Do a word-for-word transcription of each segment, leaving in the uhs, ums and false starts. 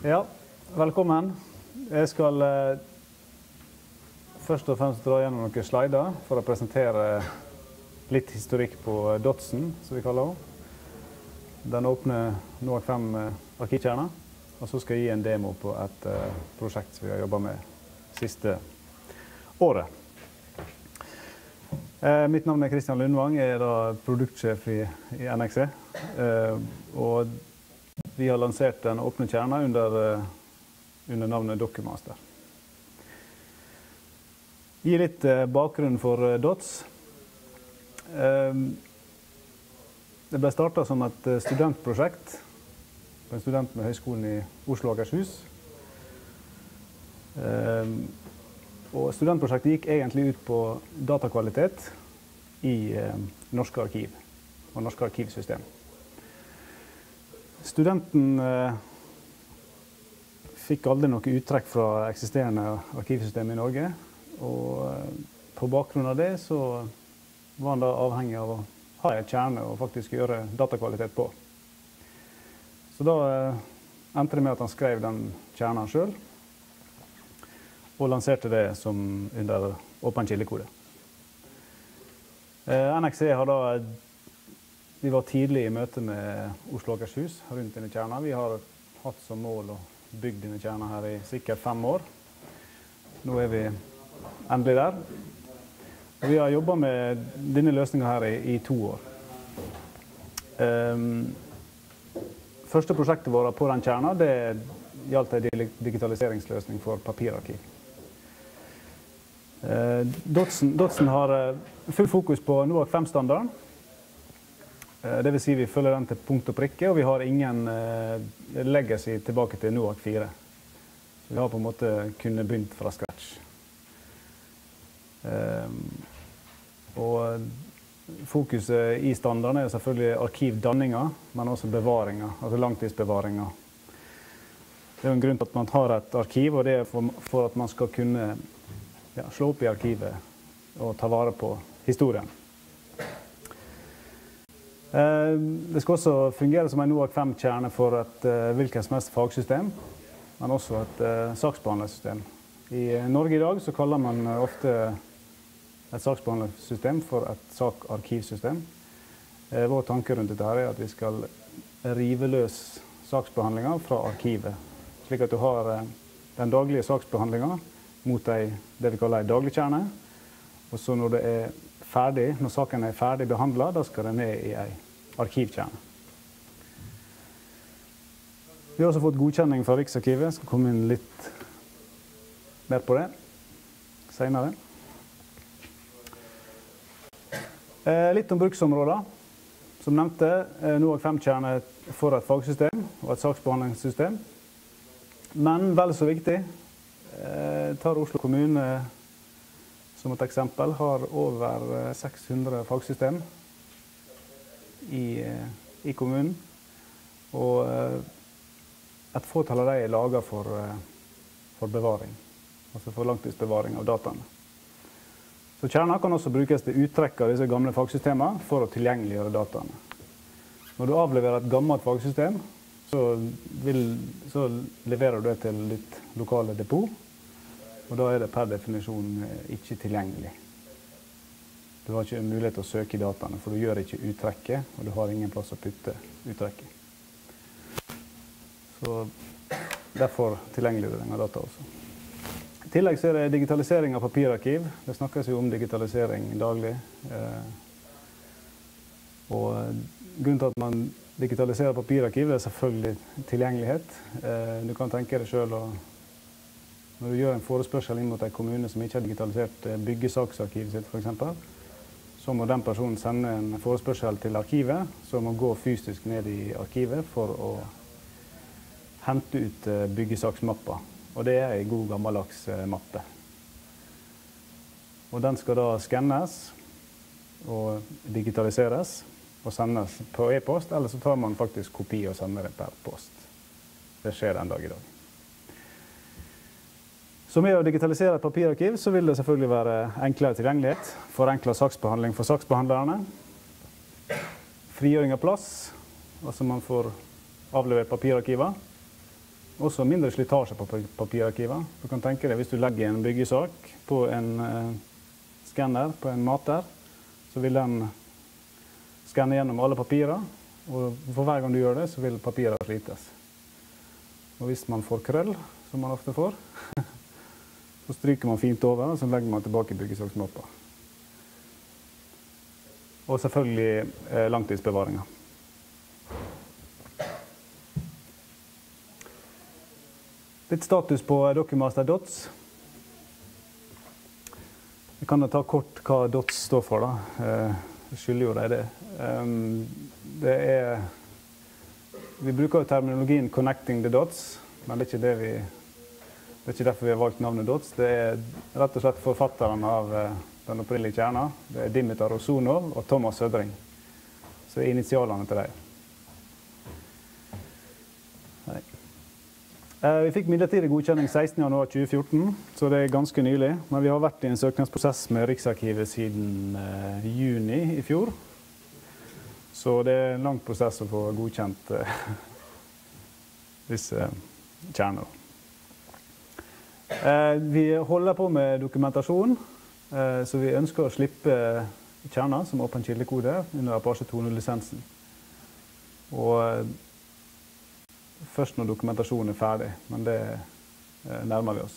Ja, velkommen. Jeg skal eh, først og fremst dra gjennom noen slider for å presentere litt historikk på Dotsen, som vi kaller den. Den åpner nå fem eh, arkivkjerner, og så skal jeg gi en demo på et eh, prosjekt som vi har jobbet med siste året. Eh, mitt navn er Kristian Lundvang, jeg er da produktsjef i, i N X E. Eh, og vi har lansert den åpne kjernen under, under navnet DocuMaster. Gi litt bakgrunn for Dots. Det ble startet som et studentprosjekt på en student med Høgskolen i Oslo og Akershus. Og studentprosjektet gikk egentlig ut på datakvalitet i norske arkiv og norske arkivsystem. Studenten eh, fikk aldri noe uttrekk fra eksisterende arkivsystem i Norge, og eh, på bakgrunn av det så var han da avhengig av å ha et kjerne og faktisk gjøre datakvalitet på. Så da eh, endte det med at han skrev den kjernen selv, og lanserte det som under åpen kildekode. Eh, N X E har da Vi var tidlig i møte med Oslo og Akershus rundt denne kjernen. Vi har hatt som mål å bygge denne kjernen her i sikkert fem år. Nå er vi endelig der. Og vi har jobbet med denne løsningen her i, i to år. Um, første prosjektet vårt på den kjernen, det gjaldt en digitaliseringsløsning for papirarkiv. Uh, Dotsen, Dotsen har full fokus på NOAK fem-standarden. Det vil si vi følger den til punkt og prikke, og vi har ingen eh, legacy tilbake til NOAK fire. Så vi har på en måte kunnet begynt fra scratch. Um, og fokuset i standarden er selvfølgelig arkivdanninger, men også bevaringer, altså langtidsbevaringer. Det er en grunn til at man har et arkiv, og det er for, for at man skal kunne ja, slå opp i arkivet og ta vare på historien. Det skal også fungere som en NOAK fem-kjerne for et uh, hvilket som helst fagsystem, men også et uh, saksbehandlersystem. I Norge i dag så kaller man uh, ofte et saksbehandlersystem for et sakarkivsystem. Uh, vår tanke rundt dette her er at vi skal rive løs saksbehandlinger fra arkivet, slik at du har uh, den daglige saksbehandlingen mot ei, det vi kaller en daglig kjerne, og så når det er ferdig, når saken er ferdig behandlet, da skal det ned i en arkivkjerne. Vi har også fått godkjenning fra Riksarkivet. Jeg skal komme inn litt mer på det senere. Eh, litt om bruksområder. Som nevnte, eh, NOAK fem-kjerne for et fagsystem og et saksbehandlingssystem. Men vel så viktig, eh, tar Oslo kommune som et eksempel, har over seks hundre fagsystem i, i kommunen. Og et fåtall av dem er laget for, for bevaring, altså for langtidsbevaring av dataene. Så kjerner kan også brukes til uttrekk av disse gamle fagsystemene for å tilgjengeliggjøre dataene. Når du avleverer et gammelt fagsystem, så, vil, så leverer du det til ditt lokale depot, og da er det per definisjon ikke tilgjengelig. Du har ikke mulighet til å søke i dataene, for du gjør ikke uttrekket, og du har ingen plass å putte uttrekket. Så derfor tilgjengeliggjøring av data også. I tillegg så er det digitalisering av papirarkiv. Det snakkes jo om digitalisering daglig. Og grunnen til at man digitaliserer papirarkiv, det er selvfølgelig tilgjengelighet. Du kan tenke deg selv å Når du gjør en forespørsel inn mot en kommune som ikke har digitalisert byggesaksarkivet sitt, for eksempel, så må den personen sende en forespørsel til arkivet, så må gå fysisk ned i arkivet for å hente ut byggesaksmappa. Og det er en god gammeldags mappe. Og den skal da skannes og digitaliseres og sendes på e-post, eller så tar man faktisk kopi og sender det per post. Det skjer den dag i dag. Så med å digitalisere et papirarkiv så vil det selvfølgelig være enklere tilgjengelighet, forenklet saksbehandling for saksbehandlerne, frigjøring av plass, altså man får avlevert papirarkiver, også mindre slitasje på papirarkivet. Du kan tenke deg hvis du legger en byggesak på en eh, skanner, på en mater, så vil den skanne gjennom alle papirer, og for hver gang du gjør det, så vil papiret slites. Og hvis man får krøll, som man ofte får, så stryker man fint over, og så legger man tilbake byggesaksmappa. Og selvfølgelig eh, langtidsbevaringer. Litt status på Documaster Dots. Vi kan ta kort hva Dots står for, da. Jeg skylder jo deg det. Det er... Vi bruker jo terminologien «connecting the dots», men det er ikke, det vi, det er ikke derfor vi har valgt navnet Dots. Det er rett og slett forfatteren av den opprinnelige kjerna. Det er Dimitar Ozonov og Thomas Sødring. Så det er initialene til deg. Nei. Vi fikk midlertidig godkjenning sekstende januar tjue fjorten, så det er ganske nylig. Men vi har vært i en søknadsprosess med Riksarkivet siden eh, juni i fjor. Så det er en lang prosess å få godkjent eh, disse kjerner. Eh, vi holder på med dokumentasjon, eh, så vi ønsker å slippe kjerner som åpen kildekode under Apache to punkt null-lisensen. Og eh, først når dokumentasjonen er ferdig, men det eh, nærmer vi oss.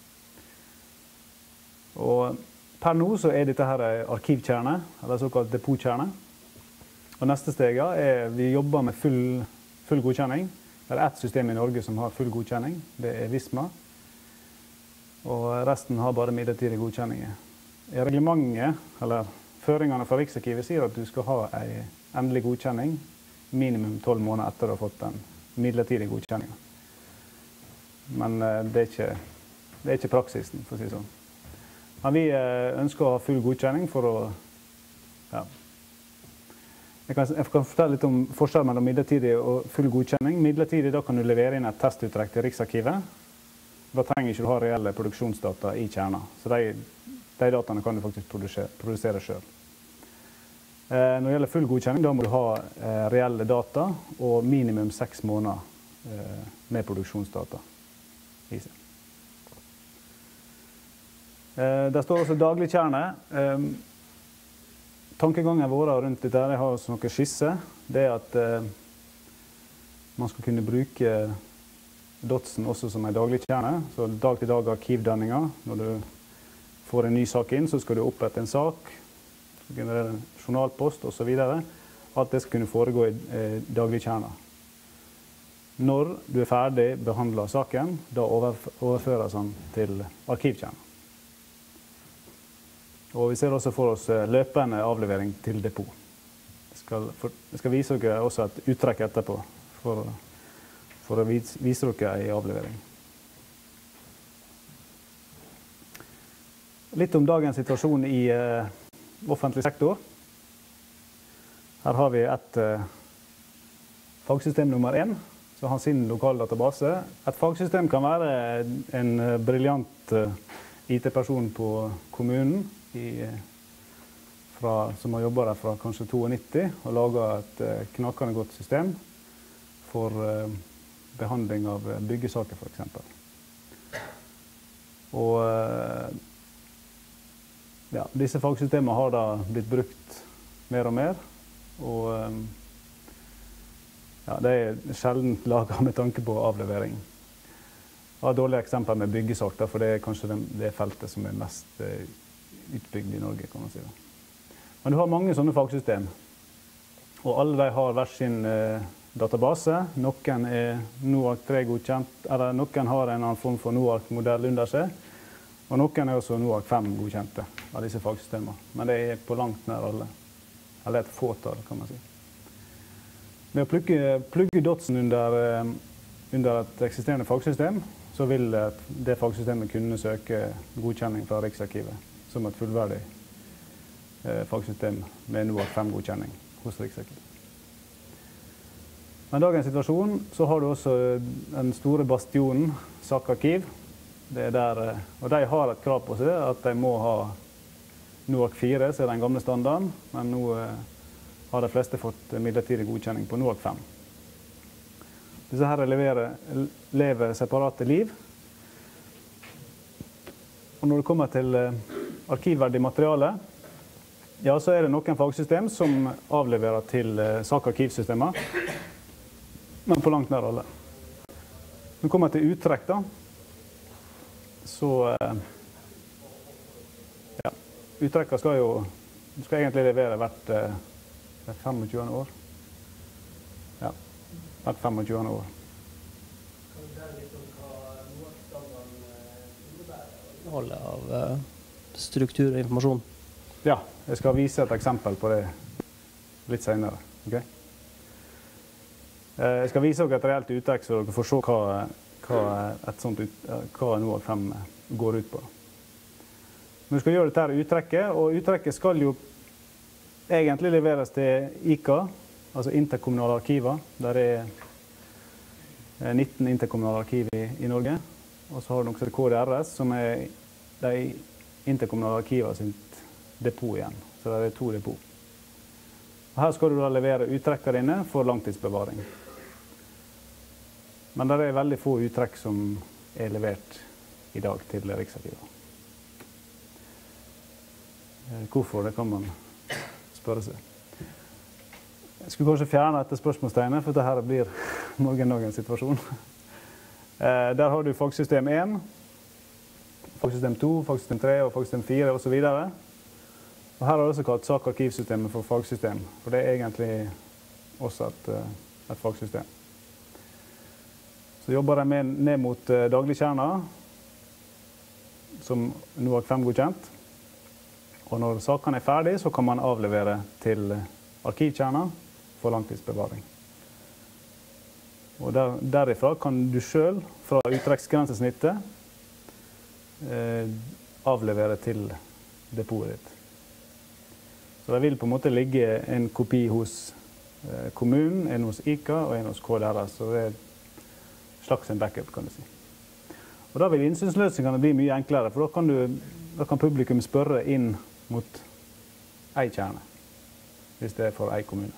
Og per nå så er dette her arkivkjerne, eller såkalt depotkjerne. Og neste steg er vi jobber med full, full godkjenning. Det er ett system i Norge som har full godkjenning, det er Visma. Og resten har bare midlertidige godkjenninger. I reglementet, eller føringene fra Riksarkivet, sier at du skal ha en endelig godkjenning minimum tolv måneder etter å ha fått den midlertidige godkjenninger. Men det er, ikke, det er ikke praksisen, for å si sånn. Men vi ønsker å ha full godkjenning for å... Ja. Jeg, kan, jeg kan fortelle litt om forskjellen mellom midlertidig og full godkjenning. Midlertidig, da kan du levere inn et testuttrekk til Riksarkivet. Da trenger ikke du ha reelle produksjonsdata i kjerna. Så de, de dataene kan du faktisk produsere, produsere selv. Når det gjelder full godkjenning, da må du ha eh, reelle data og minimum seks måneder eh, med produksjonsdata i seg. Eh, der står også dagligkjerne. Eh, tankegangen vår rundt dette, jeg har også noen skisse, det er at eh, man skal kunne bruke Dotsen også som en dagligkjerne. Så dag til dag arkivdanninger. Når du får en ny sak inn, så skal du opprette en sak, generere en journalpost og så videre. Alt det skal kunne foregå i eh, dagligkjerna. Når du er ferdig behandlet saken, da overføres den til arkivkjerna. Og vi ser også for oss løpende avlevering til depot. Jeg skal, for, jeg skal vise dere også et uttrekk etterpå, for, for å vise, vise dere en avlevering. Litt om dagens situasjon i eh, offentlig sektor. Her har vi et eh, fagsystem nummer én, som har sin lokaldatabase. Et fagsystem kan være en eh, briljant eh, I T-person på kommunen, i, fra, som har jobbet der fra kanskje nitto-to, og laget et eh, knakende godt system for eh, behandling av byggesaker, for eksempel. Og eh, Ja, disse fagsystemene har da blitt brukt mer og mer, og ja, det er sjelden laget med tanke på avlevering. Jeg har dårlige eksempler med byggesak, for det er kanskje det, det feltet som er mest utbygd i Norge, kan man si. Men du har mange sånne fagsystem, og alle de har hver sin eh, database. Noen er NOARK tre godkjent, eller noen har en annen form for NOARK-modell under seg, og noen er også NOARK fem godkjente av disse fagsystemene. Men det er på langt nær alle. Eller et fåtall, kan man si. Med å plugge, plugge Dotsen under, under et eksisterende fagsystem, så vil det fagsystemet kunne søke godkjenning fra Riksarkivet som et fullverdig eh, fagsystem med NOARK fem godkjenning hos Riksarkivet. Men i dagens situasjon så har du også den store bastionen, sakarkiv. Det er der, og de har et krav på seg at de må ha NOARK fire, så er den gamle standarden, men nå har de fleste fått midlertidig godkjenning på NOARK fem. Disse her leverer, lever separate liv. Og når det kommer til arkivverdig materiale, ja, så er det noen fagsystem som avleverer til sakarkivsystemer, men på langt nær alle. Når det kommer til uttrekk, da, så ja, uttrekker skal jo skal egentlig levere hvert femogtjue år. Ja, hvert femogtjue år. Kan du fortelle litt om hva NOARK-standarden innebærer? Innholdet av struktur og informasjon? Ja, jeg skal vise et eksempel på det litt senere. Okay? Jeg skal vise dere et reelt uttrekk, så dere får se hva, hva, et sånt ut, hva NOARK fem går ut på. Vi skal gjøre dette uttrekket, og uttrekket skal jo egentlig leveres til I K A, altså interkommunale arkiver. Der er nitten interkommunale arkiv i, i Norge. Og så har du noe K D R S, som er de interkommunale arkiver sitt depot igjen. Så det er to depot. Og her skal du da levere uttrekker dine for langtidsbevaring. Men det er veldig få uttrekk som er levert i dag til Riksarkivet. Hvorfor, det kan man spørre seg. Jeg skulle kanskje fjerne dette spørsmålstegnet, for dette blir morgendagens situasjon. Der har du fagsystem én, fagsystem to, fagsystem tre og fagsystem fire og så videre. Og her har jeg også kalt sakarkivsystemet for fagsystem, for det er egentlig også et, et fagsystem. Så jobber jeg med, ned mot dagligkjerner, som NOARK fem godkjent. Og når sakene er ferdige, så kan man avlevere til arkivkjerner for langtidsbevaring. Og der, derifra kan du selv, fra uttrekksgrensesnittet, eh, avlevere til depotet ditt. Så det vil på en måte ligge en kopi hos eh, kommunen, en hos I K A og en hos K D R S. Så det er en slags en backup, kan du si. Og da vil innsynsløsningene bli mye enklere, for da kan, du, da kan publikum spørre inn mot ei kjerne, hvis det er for ei kommune.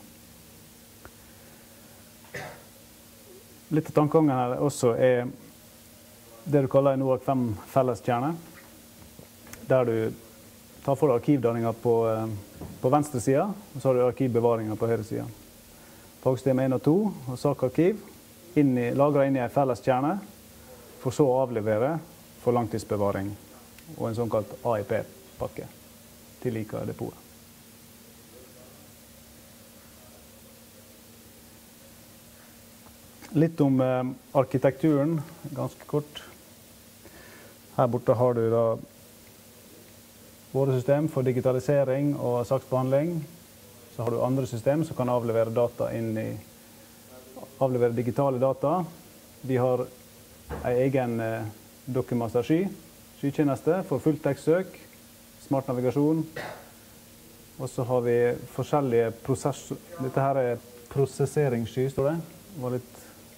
Litt av tankegangen her også er det du kaller en NOARK fem felleskjerne, der du tar for deg arkivdanninger på, på venstre sida, og så har du arkivbevaringer på høyre sida. Fagsystem én og to og sakarkiv inn i, lagret inn i en felleskjerne, for så å avlevere for langtidsbevaring og en sånn kalt A I P-pakke til I K A-depotet. Litt om eh, arkitekturen, ganske kort. Her borte har du da våre system for digitalisering og saksbehandling. Så har du andre system som kan avlevere data inn i, avlevere digitale data. Vi har en egen eh, Documaster Sky, skykjeneste for fulltekstsøk, smart navigasjon. Og så har vi forskjellige prosesser. Dette her er prosesseringssky, står det. Det var litt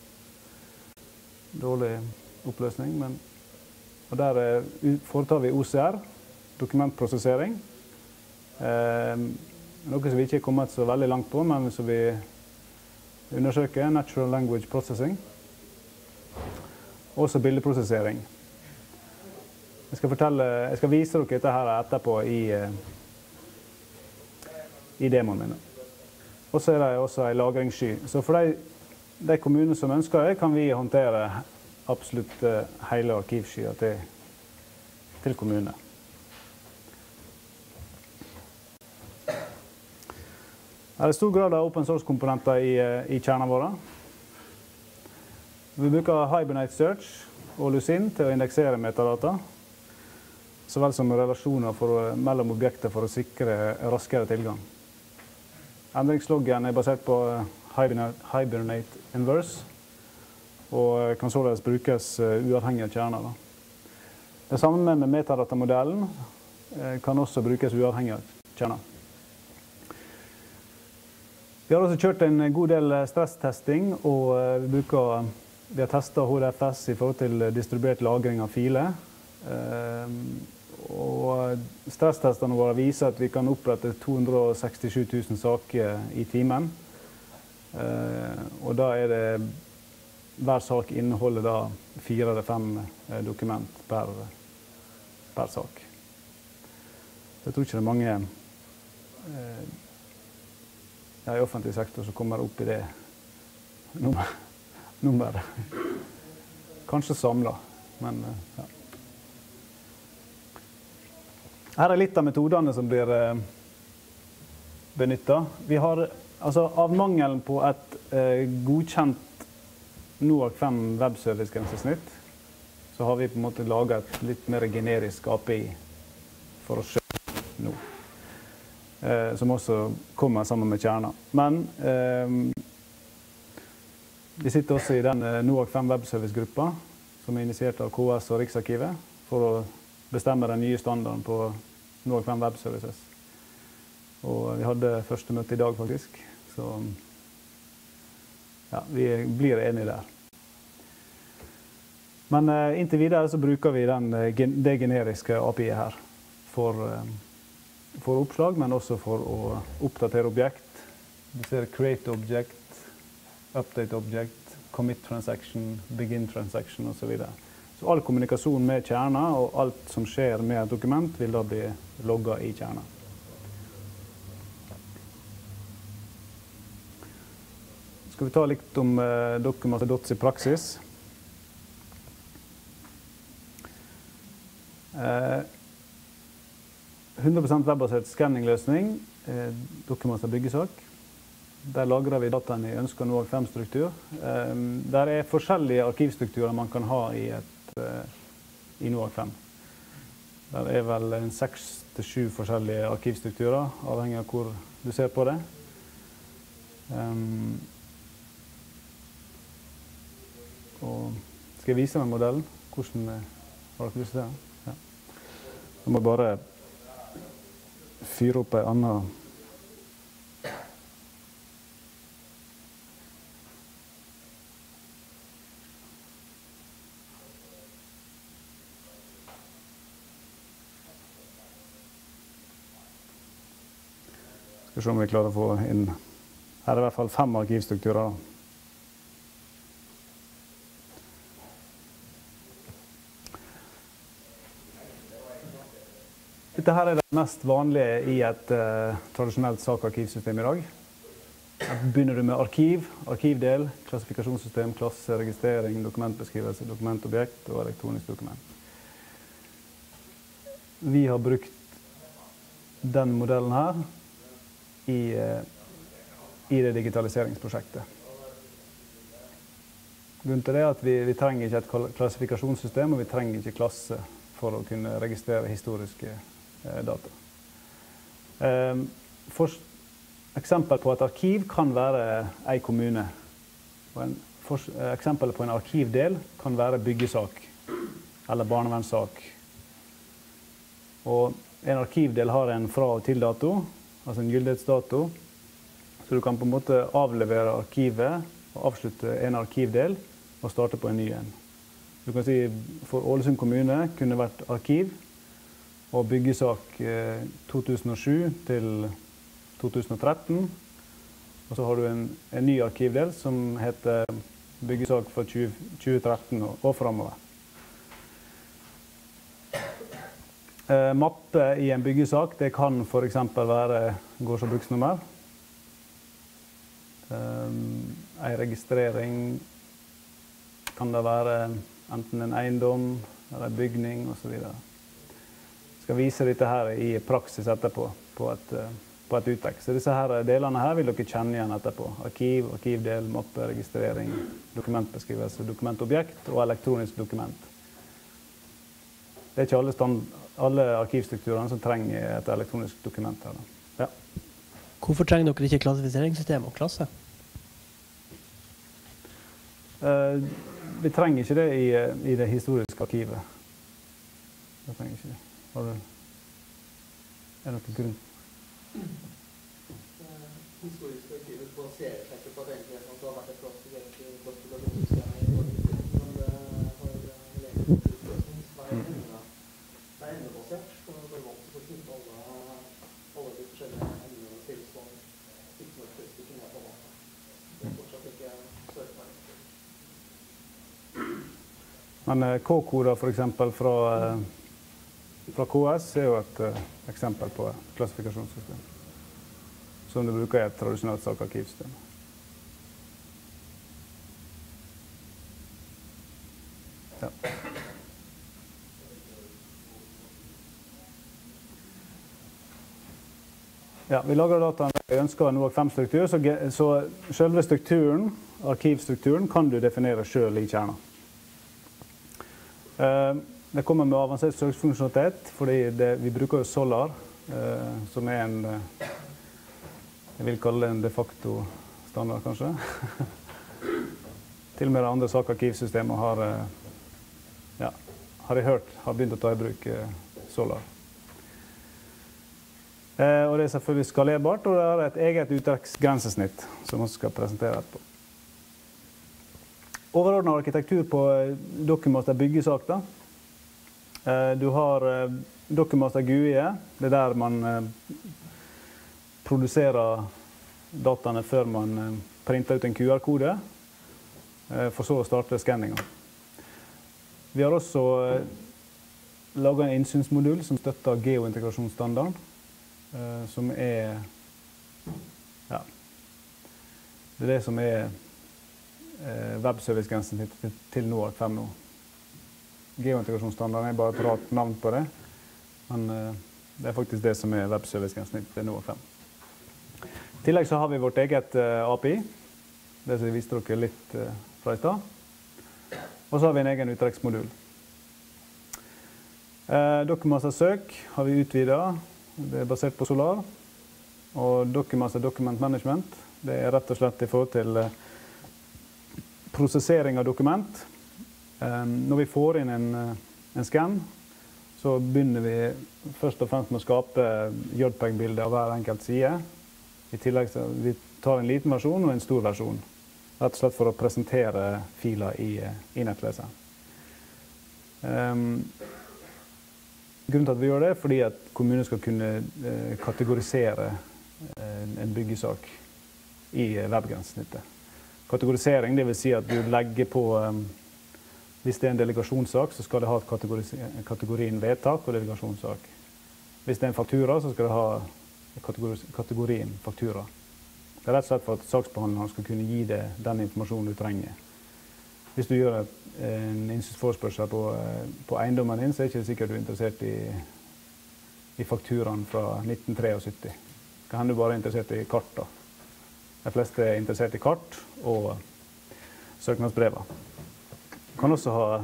dårlig oppløsning, men og der foretar vi O C R, dokumentprosessering. Eh, noe som vi ikke er kommet så veldig langt på, men som vi undersøker, Natural Language Processing. Også bildeprosessering. Jeg skal, fortelle, jeg skal vise dere dette her etterpå i, i demoen min. Og så er det også en lagringssky. Så for de, de kommunene som ønsker det, kan vi håndtere absolutt hele arkivskya til, til kommunene. Det er stor grad av open source-komponenter i, i kjernene våre. Vi bruker Hibernate Search og Lucene til å indeksere metadata, så vel som relasjoner for, mellom objekter for å sikre raskere tilgang. Endringsloggen er basert på Hibernate Inverse, og kan således brukes uavhengig av kjerner. Det samme med metadatamodellen kan også brukes uavhengig av kjerner. Vi har også kjørt en god del stresstesting, og vi, bruker, vi har testet H D F S i forhold til distribuert lagring av filer. Og stresstestene våre viser at vi kan opprette to hundre og sekstisju tusen saker i timen. Og da er det hver sak inneholder da fire eller fem eh, dokument per, per sak. Jeg tror ikke det er mange eh, ja, i offentlig sektor som kommer opp i det nummer, nummeret. Kanskje samlet, men eh, ja. Her er litt av metodene som blir eh, benyttet. Vi har, altså av mangelen på et eh, godkjent NOARK fem webservice-grensesnitt, så har vi på en måte laget et litt mer generisk A P I for oss selv nå. Eh, som også kommer sammen med Kjerna. Men eh, vi sitter også i den eh, NOARK fem webservice-gruppa, som er initiert av K S og Riksarkivet, for å bestemme den nye standarden på NOARK fem Web Services. Og vi hadde første møte i dag, faktisk. Så ja, vi blir enige der. Men eh, inntil videre så bruker vi den, det generiske A P I her for, eh, for oppslag, men også for å oppdatere objekt. Du ser create object, update object, commit transaction, begin transaction og så videre. Så all kommunikasjon med Kjerna og alt som skjer med et dokument vil da bli logget i Kjerna. Skal vi ta litt om eh, Documaster.dots i praksis. Eh, hundre prosent webbasert scanningløsning, eh, Documaster byggesak. Der lagrer vi dataen i ønsket NOARK fem struktur. Eh, der er forskjellige arkivstrukturer man kan ha i et i NOARK fem. Det er vel en seks til sju forskjellige arkivstrukturer, avhengig av hvor du ser på det. Um, og skal jeg vise meg modellen? Hvordan har dere lyst til det? Ja. Jeg må bare fyre opp en annen. Skal se om vi klarer å få inn. Her er i hvert fall fem arkivstrukturer. Dette her er det mest vanlige i et uh, tradisjonelt sakarkivsystem i dag. Her begynner du med arkiv, arkivdel, klassifikasjonssystem, klasse, registrering, dokumentbeskrivelse, dokumentobjekt og elektronisk dokument. Vi har brukt den modellen her I, i det digitaliseringsprosjektet. Grunnen til det er at vi, vi trenger ikke et klassifikasjonssystem, og vi trenger ikke klasse for å kunne registrere historiske eh, data. Eh, for eksempel på et arkiv kan være en kommune. Og en, for, eksempel på en arkivdel kan være byggesak eller barnevernssak. Og en arkivdel har en fra- og til-dato, altså en gyldighetsdato, så du kan på en måte avlevere arkivet og avslutte en arkivdel og starte på en ny en. Du kan si for Ålesund kommune kunne vært arkiv og byggesak eh, to tusen og sju til to tusen og tretten, og så har du en, en ny arkivdel som heter byggesak fra tjue tretten og, og fremover. Eh, mappe i en byggesak, det kan for eksempel være gårds- og bruksnummer. Eh, en registrering kan det være enten en eiendom eller en bygning og så videre. Jeg skal vise dette her i praksis etterpå på et, på et uttekst. Så disse her delene her vil dere kjenne igjen etterpå. Arkiv, arkivdel, mappe, registrering, dokumentbeskrivelse, dokumentobjekt og elektronisk dokument. Det er ikke alle, stand, alle arkivstrukturene som trenger et elektronisk dokument her. Ja. Hvorfor trenger dere ikke klassifiseringssystem og klasse? Uh, vi trenger ikke det i, i det historiske arkivet. Vi trenger ikke det. Har du, er det noen grunn? Historisk arkivet baserer seg ikke på at egentlig at det har vært et klassifikasjonssystem i Norge, men det har lenge det er enda, det er enda basert, så det er vant til å knytte alle, alle de forskjellige endene til som ikke noe spesifikt kunne på vant. Det er fortsatt ikke søkbart. Men K-koder for eksempel fra, fra K S er jo et eksempel på klassifikasjonssystem som du bruker i et tradisjonelt sakarkivsystem. Ja. Ja, vi lager dataen vi ønsker en NOARK fem-struktur, så, så selve strukturen, arkivstrukturen, kan du definere selv i kjernen. Uh, det kommer med avansert søksfunksjonalitet, fordi det, vi bruker jo Solar, uh, som er en, uh, jeg vil kalle det en de facto standard kanskje. Til og med andre sakarkivsystemer har, uh, ja, har jeg hørt, har begynt å ta i bruk uh, Solar. Eh, og det er selvfølgelig skalerbart, og det er et eget uttaksgrensesnitt som vi skal presentere etterpå. Overordnet arkitektur på Documaster byggesak. Da. Eh, du har eh, Documaster G U I, det er der man eh, produserer dataene før man eh, printer ut en Q R-kode, eh, for så å starte skanningen. Vi har også eh, laget en innsynsmodul som støtter geointegrasjonsstandarden. Uh, som er ja, det er det som er uh, webservicegrensen til, til NOARK fem nå. Geointegrasjonsstandarden er bare et rart navn på det, men uh, det er faktisk det som er webservicegrensen til NOARK fem. I tillegg så har vi vårt eget uh, A P I, det som jeg viste dere litt uh, fra i stad. Og så har vi en egen uttrekksmodul. Uh, Documaster søk har vi utvidet. Det er basert på Solar, og Documaster Document Management, det er rett og slett i forhold til eh, prosessering av dokument. Um, når vi får inn en, en scan, så begynner vi først og fremst med å skape JPEG-bilder av hver enkelt side. I tillegg så vi tar en liten versjon og en stor versjon, rett og slett for å presentere filer i, i nettleseren. Um, Grunnen til at vi gjør det er fordi at kommunen skal kunne eh, kategorisere eh, en byggesak i eh, webgrensesnittet. Kategorisering, det vil si at du legger på, eh, hvis det er en delegasjonssak, så skal det ha kategori, kategorien vedtak og delegasjonssak. Hvis det er en faktura, så skal det ha kategori, kategorien faktura. Det er rett og slett for at saksbehandleren skal kunne gi deg den informasjonen du trenger. Hvis du gjør et, en innsynsforespørsel på, på eiendommen din, så er det ikke sikkert du er interessert i, i fakturaen fra nitten syttitre. Kan hende du bare er interessert i kart da. De fleste er interessert i kart og søknadsbrever. Du kan også ha,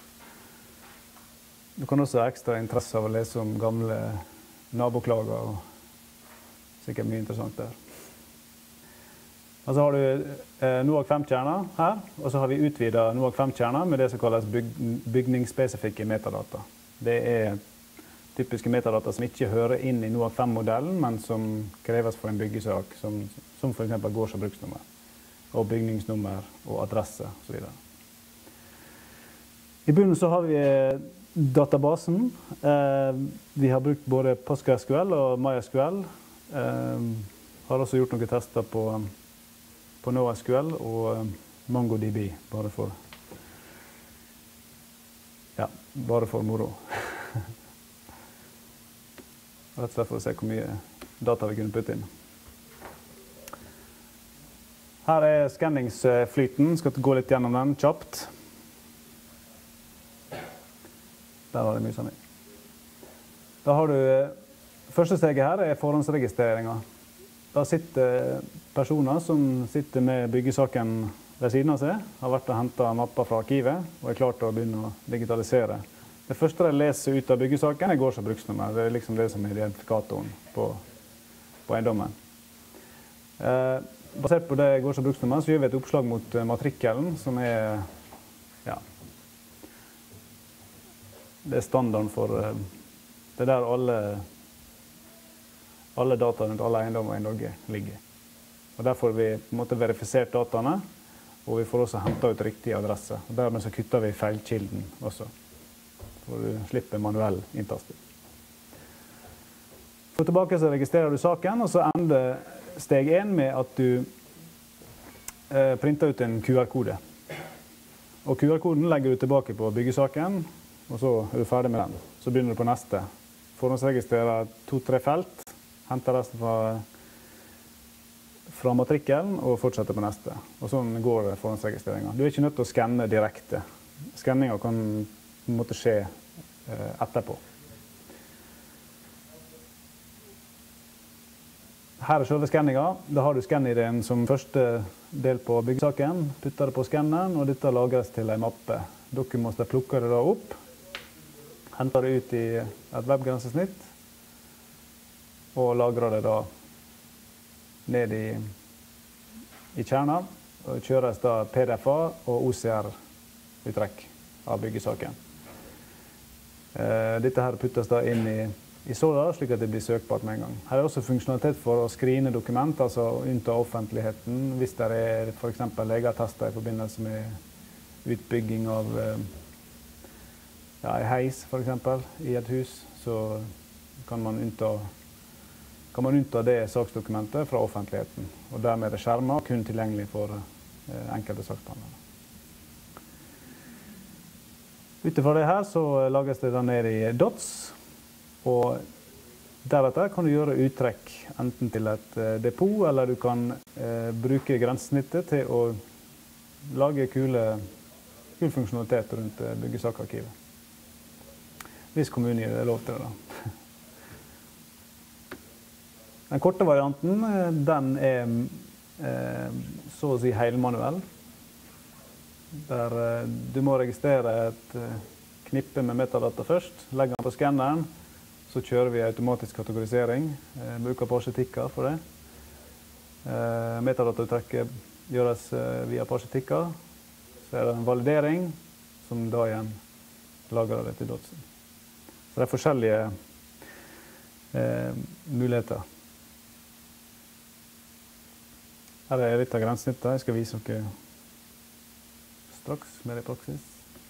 du kan også ha ekstra interesse av å lese om gamle naboklager, og sikkert mye interessant der. Og så har du eh, NOARK fem-kjerner her, og så har vi utvidet NOARK fem-kjerner med det som kalles byg bygningsspesifikke metadata. Det er typiske metadata som ikke hører inn i NOARK fem-modellen, men som kreves for en byggesak, som, som for eksempel gårds- og bruksnummer, og bygningsnummer og adresse, og så videre. I bunnen så har vi databasen. Eh, vi har brukt både PostgreSQL og MySQL. Eh, har også gjort noen tester på på NoSQL og MongoDB, bare for, ja, bare for moro. Rett og slett for å se hvor mye data vi kunne putte inn. Her er skanningsflyten, skal gå litt gjennom den kjapt. Der var det mye sånn. Da har du, første steget her er forhåndsregistreringen. Da sitter personer som sitter med byggesaken ved siden av seg, har vært og hentet mapper fra arkivet, og er klart til å begynne å digitalisere. Det første de leser ut av byggesaken er gårds- og bruksnummer. Det er liksom det som er identifikatoren på, på eiendommen. Eh, basert på det gårds- og bruksnummer så gjør vi et oppslag mot matrikkelen, som er, ja, det er standarden for, det er der alle alle data rundt alle eiendommer i Norge ligger. Og der får vi på en måte verifisert dataene, og vi får også hentet ut riktig adresse. Og dermed så kutter vi feilkilden også, for du slipper manuell inntasting. For tilbake så registrerer du saken, og så ender steg én med at du eh, printer ut en Q R-kode. Og Q R-koden legger du tilbake på byggesaken, og så er du ferdig med den. Så begynner du på neste. Forhåndsregistrerer to-tre felt, henter resten fra, fra matrikkelen og fortsetter på neste. Og sånn går det forhåndsregistreringen. Du er ikke nødt til å skanne direkte. Skanningen kan på en måte skje eh, etterpå. Her er selve skanningen. Da har du scan-ideen som første del på byggesaken. Putter det på skanneren, og dette lagres til en mappe. Documaster plukker det da opp, henter det ut i et webgrensesnitt, og lagrer det da ned i, i kjernen. Og kjøres da P D F-er og O C R-uttrekk av byggesaken. Eh, dette her puttes da inn i i Solar, slik at det blir søkbart med en gang. Her er også funksjonalitet for å skrine dokument, altså unnta offentligheten, hvis det er for eksempel legeattester i forbindelse med utbygging av ja, en heis, for eksempel, i et hus, så kan man unnta, kan man unnta det saksdokumentet fra offentligheten. Og dermed er det skjermet kun tilgjengelig for eh, enkelte saksbehandlere. Utifra det her så lages det da ned i dots, og deretter kan du gjøre uttrekk enten til et eh, depot, eller du kan eh, bruke grensesnittet til å lage kule, kul funksjonalitet rundt eh, byggesakarkivet. Hvis kommunen gir det lov til det da. Den korte varianten, eh, den er eh, så å si helmanuell. Der eh, du må registrere et eh, knippe med metadata først, legge den på skanneren, så kjører vi automatisk kategorisering, eh, bruker Apache-tikker for det. Eh, metadata-uttrekket gjøres eh, via Apache-tikker. Så er det en validering, som da igjen lager det til dotsen. Så det er forskjellige eh, muligheter. Her er litt av grensesnittet. Jeg skal vise dere straks mer i praksis.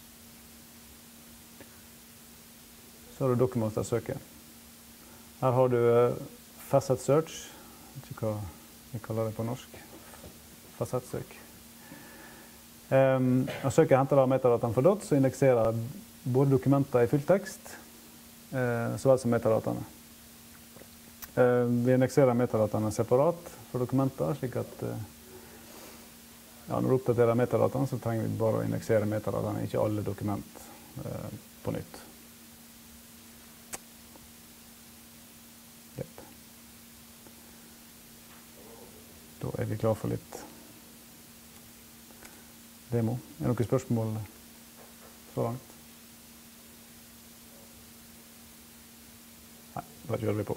Så har du Documaster-søket. Her har du Facet Search, jeg vet ikke hva vi kaller det på norsk, Facet-søk. Um, og søket henter da metadataen for dots og indekserer både dokumenter i fulltekst, uh, så vel som metadataene. Uh, vi indekserer metadataene separat for dokumenter, slik at uh, ja, når du oppdaterer metadataene, så trenger vi bare å indeksere metadataene, ikke alle dokument uh, på nytt. Da er vi klar for litt demo. Er det noen spørsmål så langt? Nei, da kjører vi på.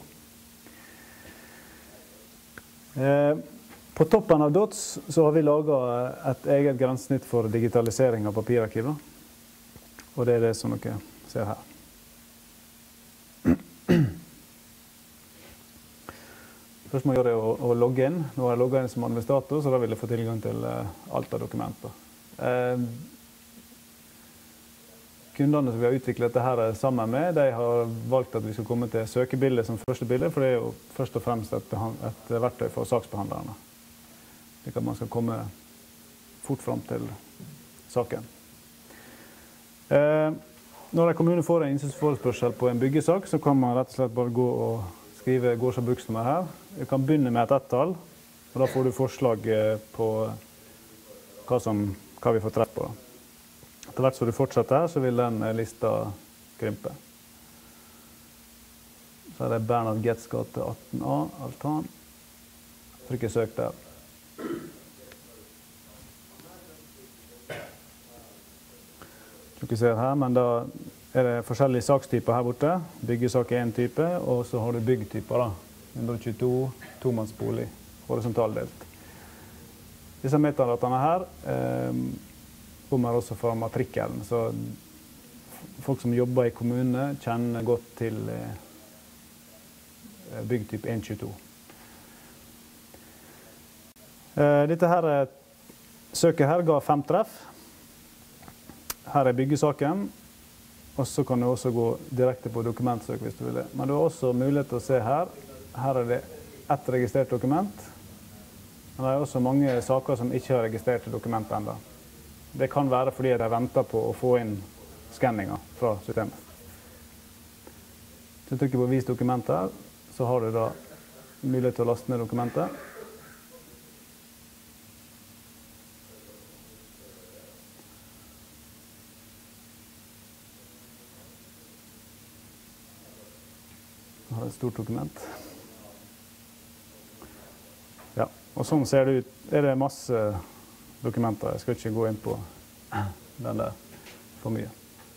Eh, på toppen av dots så har vi laget et eget grensesnitt for digitalisering av papirarkiver. Og det er det som dere ser her. Først må jeg gjøre det å, å logge inn. Nå har jeg logget inn som administrator, så da vil jeg få tilgang til uh, alt av dokumenter. Eh, kundene som vi har utviklet dette her sammen med, de har valgt at vi skal komme til søkebildet som første bilde, for det er jo først og fremst et, et verktøy for saksbehandlerne. Slik at man skal komme fort frem til saken. Eh, når en kommune får en innsynsforespørsel på en byggesak, så kan man rett og slett bare gå og skrive gårds- og bruksnummer her. Du kan begynne med et ett-tall, og da får du forslag på hva, som, hva vi får treff på. Etter hvert som du fortsetter her, så vil den lista krympe. Så er det Bernhard Getz gate atten A, altan. Trykker søk der. Dere ser her, men da er det forskjellige sakstyper her borte. Byggesak er en type, og så har du byggtyper da. hundre og tjueto, tomannsbolig, horisontaldelt. Disse metadataene her eh, kommer også fra matrikkelen, så folk som jobber i kommunene kjenner godt til eh, byggtyp en tjueto. Eh, dette her søket her ga fem treff. Her er byggesaken, og så kan du også gå direkte på dokumentsøk hvis du vil det. Men du har også mulighet til å se her. Her er det ett registrert dokument. Men det er også mange saker som ikke har registrert dokument enda. Det kan være fordi jeg venter på å få inn skanninger fra systemet. Hvis du trykker på vis dokumenter, så har du da mulighet til å laste ned dokumentet. Nå har jeg et stort dokument. Ja, og sånn ser det ut. Er det masse dokumenter. Jeg skal ikke gå inn på den der for mye.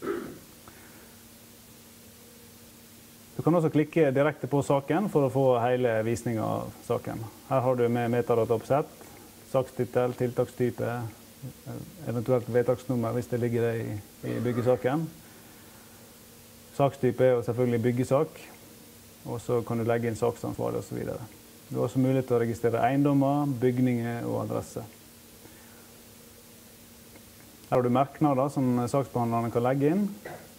Du kan også klikke direkte på saken for å få hele visningen av saken. Her har du med metadata oppsett, sakstittel, tiltakstype, eventuelt vedtaksnummer hvis det ligger det i, i byggesaken. Sakstype er jo selvfølgelig byggesak, og så kan du legge inn saksansvaret og så videre. Du har også mulighet til å registrere eiendommer, bygninger og adresse. Her har du merknader som saksbehandlerne kan legge inn.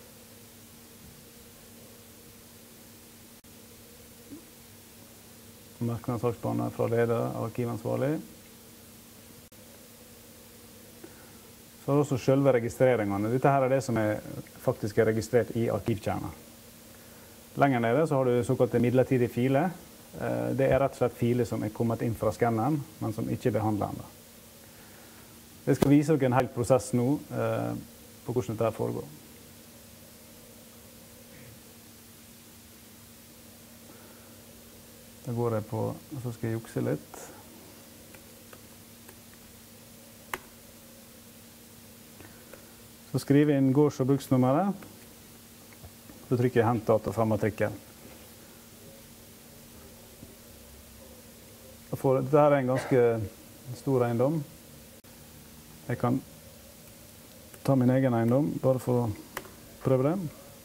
Merknader saksbehandler fra leder, arkivansvarlig. Så har du også selve registreringene. Dette her er det som er faktisk er registrert i arkivkjernen. Lenger nede så har du såkalte midlertidige filer. Det er rett og slett filer som er kommet inn fra skanneren, men som ikke er behandlet enda. Jeg skal vise dere en hel prosess nå eh, på hvordan dette foregår. Da går jeg på, og så skal jeg jukse litt. Så skriver jeg inn gårds- og bruksnummeret. Så trykker jeg hent data fra matrikken. Dette her er en ganske stor eiendom. Jeg kan ta min egen eiendom, bare for å prøve det.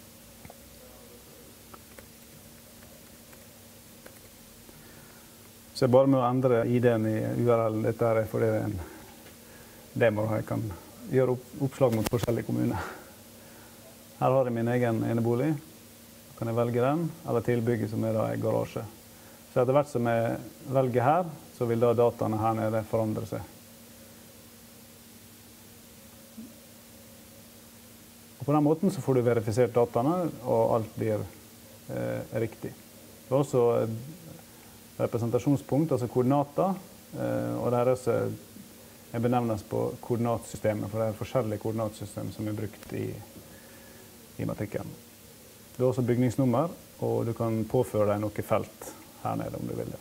Så jeg bare med å endre I D-en i U R L. Dette er fordi det er en demo. Jeg kan gjøre oppslag mot forskjellige kommuner. Her har jeg min egen enebolig. Så kan jeg velge den, eller tilbygget som er da en garasje. Så etter hvert som jeg velger her, så vil da dataene her nede forandre seg. Og på den måten så får du verifisert dataene, og alt blir eh, riktig. Det er også et representasjonspunkt, altså koordinater, eh, og det er også en benevnelse på koordinatsystemet, for det er forskjellige koordinatsystem som er brukt i, i matrikken. Det er også bygningsnummer, og du kan påføre deg noe felt her nede om du vil det.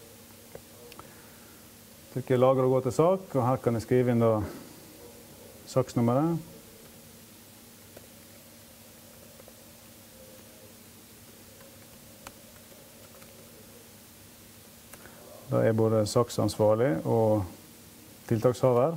Trykker lager og gå til sak, og her kan jeg skrive inn da saksnummeret. Da er både saksansvarlig og tiltakshaver.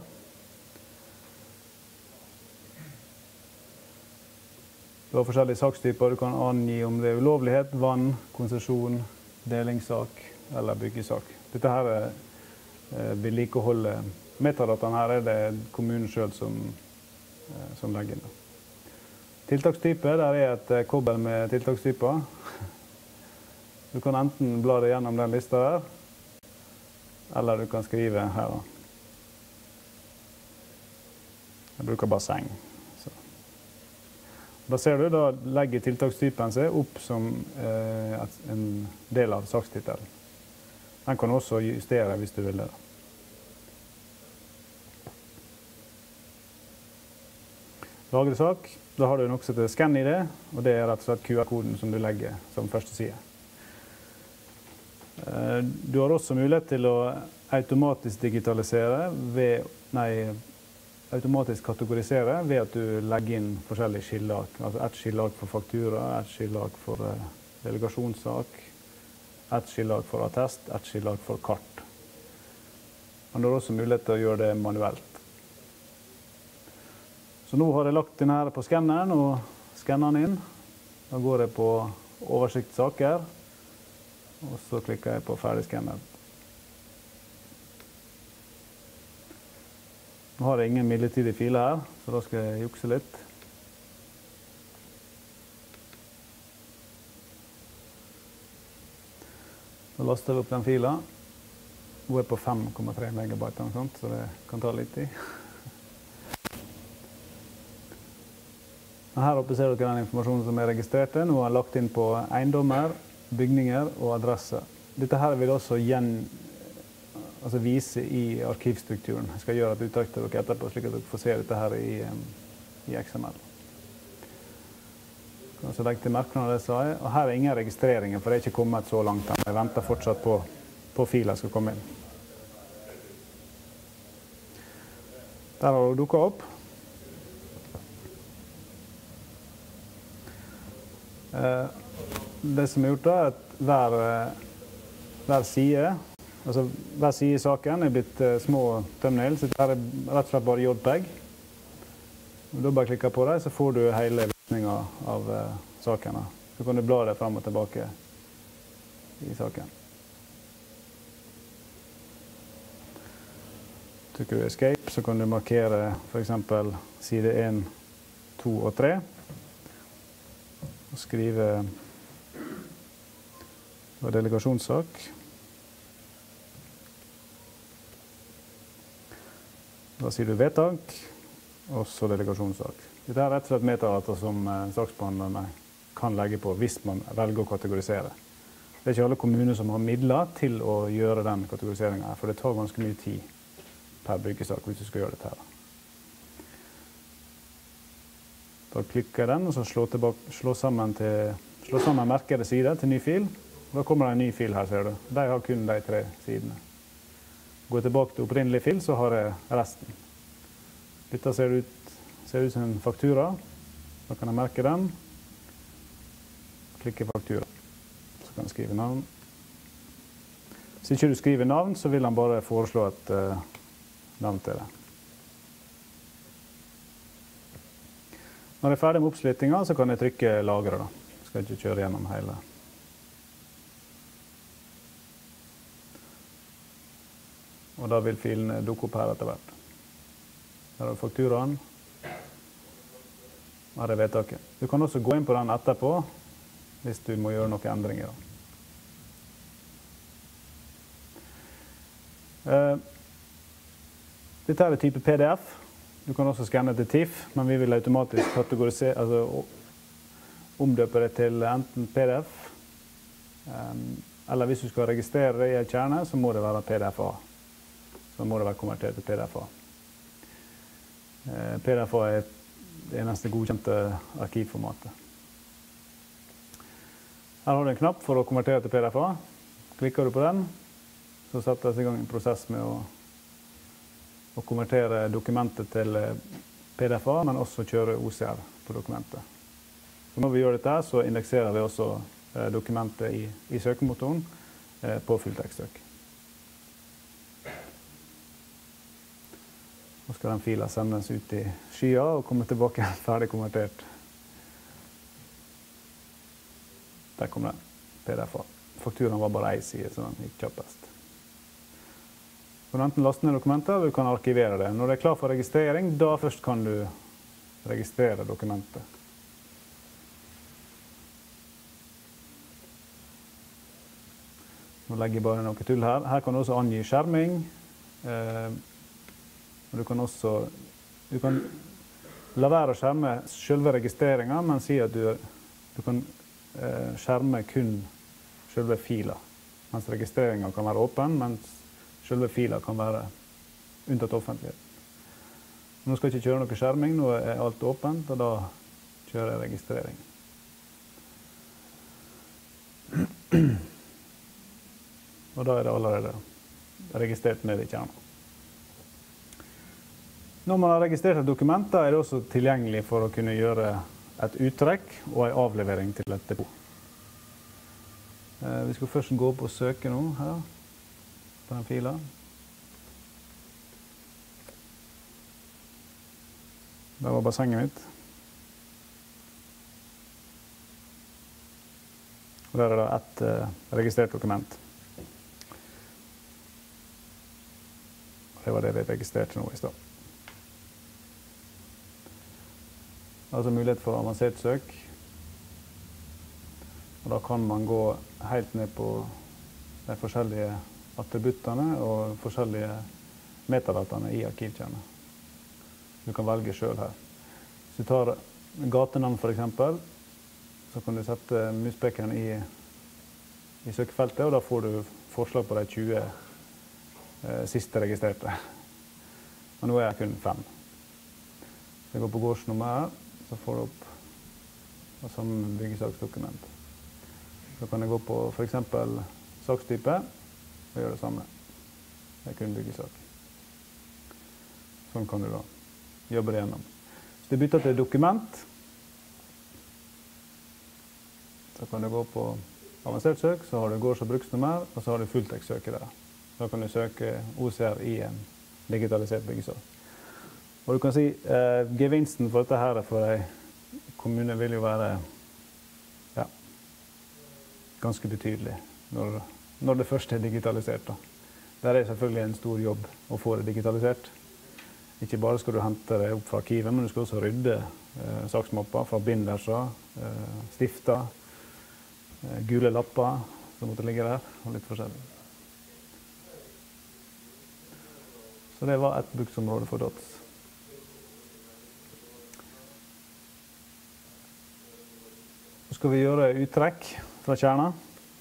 Du har forskjellige sakstyper. Du kan angi om det er ulovlighet, vann, konsesjon, delingssak eller byggesak. Dette her er eh, vedlikeholdet. Metadataen her er det kommunen selv som, eh, som legger inn. Tiltakstype, der er et eh, kobbel med tiltakstyper. Du kan enten bla deg gjennom den lista der, eller du kan skrive her. Jeg bruker basseng. Så. Da ser du, da legger tiltakstypen seg opp som eh, en del av sakstittelen. Den kan også justere hvis du vil det. Lagre sak. Da har du noe som heter Scan I D, og det er rett og slett Q R-koden som du legger som første side. Du har også mulighet til å automatisk digitalisere ved, nei, automatisk kategorisere ved at du legger inn forskjellige skillag. Altså ett skillag for faktura, ett skillag for uh, delegasjonssak, ett skillag for attest, ett skillag for kart. Men du har også mulighet til å gjøre det manuelt. Så nå har jeg lagt den her på skanneren og skanner den inn. Da går jeg på oversiktssaker. Og så klikker jeg på ferdig skanner. Nå har jeg ingen midlertidige filer her, så da skal jeg jukse litt. Så laster vi opp den filen. Nå er jeg på fem komma tre megabyte, så det kan ta litt tid. Men her oppe ser dere den informasjonen som er registrert. Nå er lagt inn på eiendommer, bygninger og adresser. Dette her vil også igjen altså vise i arkivstrukturen. Jeg skal gjøre et uttak til dere etterpå, slik at dere får se dette her i, i X M L. Jeg kan også legge til merknader det sa jeg. Og her er ingen registreringer, for det er ikke kommet så langt. Jeg venter fortsatt på, på filer skal komme inn. Der har det dukket opp. Det som er gjort da, er at hver, hver side, altså hver side i saken er blitt små thumbnails. Dette er rett og slett bare JPEG. Når du bare klikker på det, så får du hele visningen av sakene. Så kan du bla det frem og tilbake i saken. Trykker du Escape, så kan du markere for eksempel side en, to og tre. Og skrive delegasjonssak. Da sier du vedtak, og så delegasjonssak. Dette er rett og slett metadata som saksbehandlerne kan legge på hvis man velger å kategorisere. Det er ikke alle kommuner som har midler til å gjøre den kategoriseringen her, for det tar ganske mye tid per byggesak hvis du skal gjøre dette her. Da klikker jeg den, og så slår, tilbake, slår, sammen, til, slår sammen merkede sider til ny fil. Da kommer det en ny fil her, ser du. De har kun de tre sidene. Går jeg tilbake til opprinnelig fil, så har jeg resten. Dette ser ut, ser ut som en faktura. Da kan jeg merke den. Klikke faktura. Så kan jeg skrive navn. Hvis ikke du skriver navn, så vil han bare foreslå et uh, navn til det. Når jeg er ferdig med oppslittingen, så kan jeg trykke lagre. Da. Jeg skal ikke kjøre gjennom hele. Og da vil filene dukke opp her etter hvert. Her er fakturaen. Her er vedtaket. Du kan også gå inn på den etterpå, hvis du må gjøre noen endringer. Uh, dette er type P D F. Du kan også skanne til T I F, men vi vil automatisk kategorisere, altså omdøpe det til enten P D F, um, eller hvis du skal registrere det i en kjerne, så må det være P D F A. Så må det være konvertert til P D F A. Uh, P D F A er det eneste godkjente arkivformatet. Her har du en knapp for å konvertere til P D F A. Klikker du på den, så settes i gang en prosess med å å konvertere dokumentet til P D F A, men også kjøre O C R på dokumentet. Så når vi gjør dette, så indekserer vi også dokumentet i, i søkemotoren på fulltekstsøk. Nå skal den filen sendes ut i skya og komme tilbake ferdig konvertert. Der kom den, P D F A. Fakturaen var bare en side, så den gikk kjappest. Du kan enten laste ned dokumenter, eller du kan arkivere det. Når det er klar for registrering, da først kan du registrere dokumentet. Nå legger jeg bare noe tull her. Her kan du også angi skjerming. Eh, du kan også du kan la være å skjerme selve registreringen, men si at du, du kan eh, skjerme kun selve filer. Mens registreringen kan være åpen, mens selve filer kan være unntatt offentlighet. Nå skal jeg ikke kjøre noe skjerming, nå er alt åpent, og da kjører jeg registrering. Og da er det allerede registrert ned i kjernen. Når man har registrert et dokument, da er det også tilgjengelig for å kunne gjøre et uttrekk og en avlevering til et depot. Vi skal først gå opp og søke nå her. På den filen. Det var bassenget mitt. Og der er det et uh, registrert dokument. Det var det vi registrerte nå i sted. Det er altså mulighet for avansert søk. Og da kan man gå helt ned på de forskjellige attributtene og forskjellige metadataene i arkivkjernen. Du kan velge selv her. Hvis du tar gatenavn for eksempel, så kan du sette muspekeren i, i søkefeltet, og da får du forslag på de tjue eh, siste registrerte. Og nå er jeg kun fem. Så jeg går på gårdsnummer, så får du opp det samme byggesaksdokument. Så kan jeg gå på for eksempel sakstype, og gjøre det samme. Det er kun byggesak. Sånn kan du da jobbe det gjennom. Hvis du bytter til dokument, så kan du gå på avansert søk, så har du gårds- og bruksnummer, og så har du fulltekstsøket der. Da kan du søke O C R i en digitalisert byggesak. Og du kan si, eh, gevinsten for dette her for en kommune vil jo være ja, ganske betydelig når, når det først er digitalisert. Da. Der er selvfølgelig en stor jobb å få det digitalisert. Ikke bare skal du hente det opp fra arkivet, men du skal også rydde eh, saksmapper fra binderser, eh, stifter, eh, gule lapper som måtte ligge der, og litt forskjellig. Så det var et bruksområde for D O T S. Så skal vi gjøre uttrekk fra kjerna.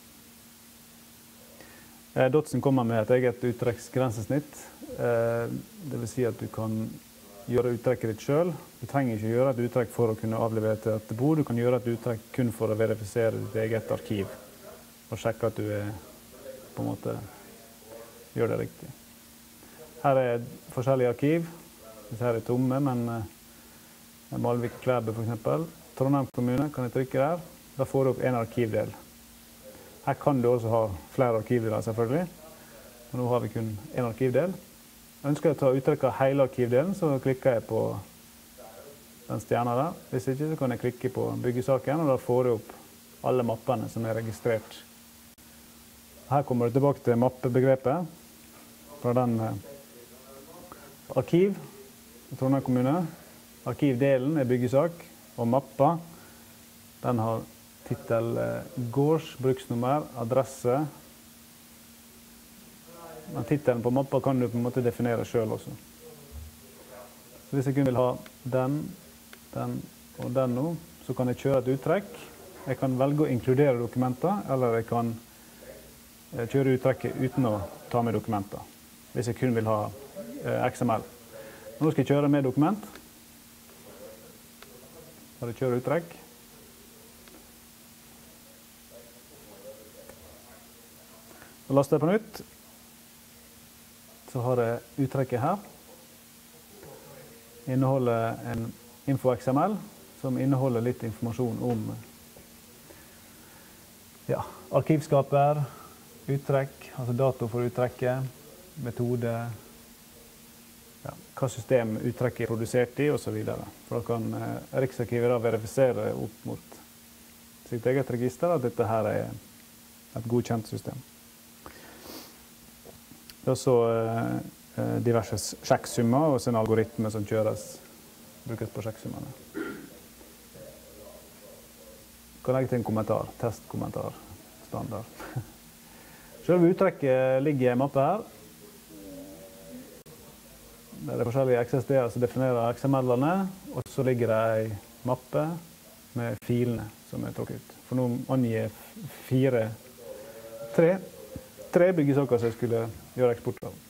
Eh, D O T S-en kommer med et eget uttrekksgrensesnitt. Eh, det vil si at du kan gjøre uttrekket ditt selv. Du trenger ikke gjøre et uttrekk for å kunne avlevere til et depot. Du kan gjøre et uttrekk kun for å verifisere ditt eget arkiv. Og sjekke at du er, på en måte gjør det riktig. Her er forskjellige arkiv. Disse her er tomme, men eh, Malvik Klæbu for eksempel. Trondheim kommune kan jeg trykke der. Da får du opp en arkivdel. Her kan du også ha flere arkivdeler selvfølgelig. Og nå har vi kun en arkivdel. Ønsker jeg å ta uttrekk av hele arkivdelen, så klikker jeg på den stjerna der. Hvis ikke, så kan jeg klikke på byggesaken, og da får du opp alle mappene som er registrert. Her kommer du tilbake til mappebegrepet fra den eh, arkiv i Trondheim kommune. Arkivdelen er byggesak, og mappa, den har titel eh, gårds, bruksnummer, adresse. Men titelen på mappa kan du på en måte definere selv også. Så hvis jeg kun vil ha den, den og den nå, så kan jeg kjøre et uttrekk. Jeg kan velge å inkludere dokumenter, eller jeg kan kjøre uttrekket uten å ta med dokumenter. Hvis jeg kun vil ha eh, X M L. Nå skal jeg kjøre med dokument. Bare kjøre uttrekk. Så laster jeg på nytt. Så har jeg uttrekket her. Inneholder en info X M L som inneholder litt informasjon om ja, arkivskaper, uttrekk, altså dato for uttrekket, metode, ja, hva system uttrekket er produsert i, og så videre. For da kan eh, Riksarkivet da verifisere opp mot sitt eget register at dette her er et godkjent system. Det er også eh, diverse sjekksummer og en algoritme som kjøres, brukes på sjekksummerne. Jeg kan legge til en kommentar, testkommentar, standard. Selve uttrekket ligger i en mappe her. Det er forskjellige X S D-er som definerer X M L-ene, og så ligger det en mappe med filene som er trukket ut. For nå angir fire, tre, tre byggesaker som jeg skulle gjøre eksport av.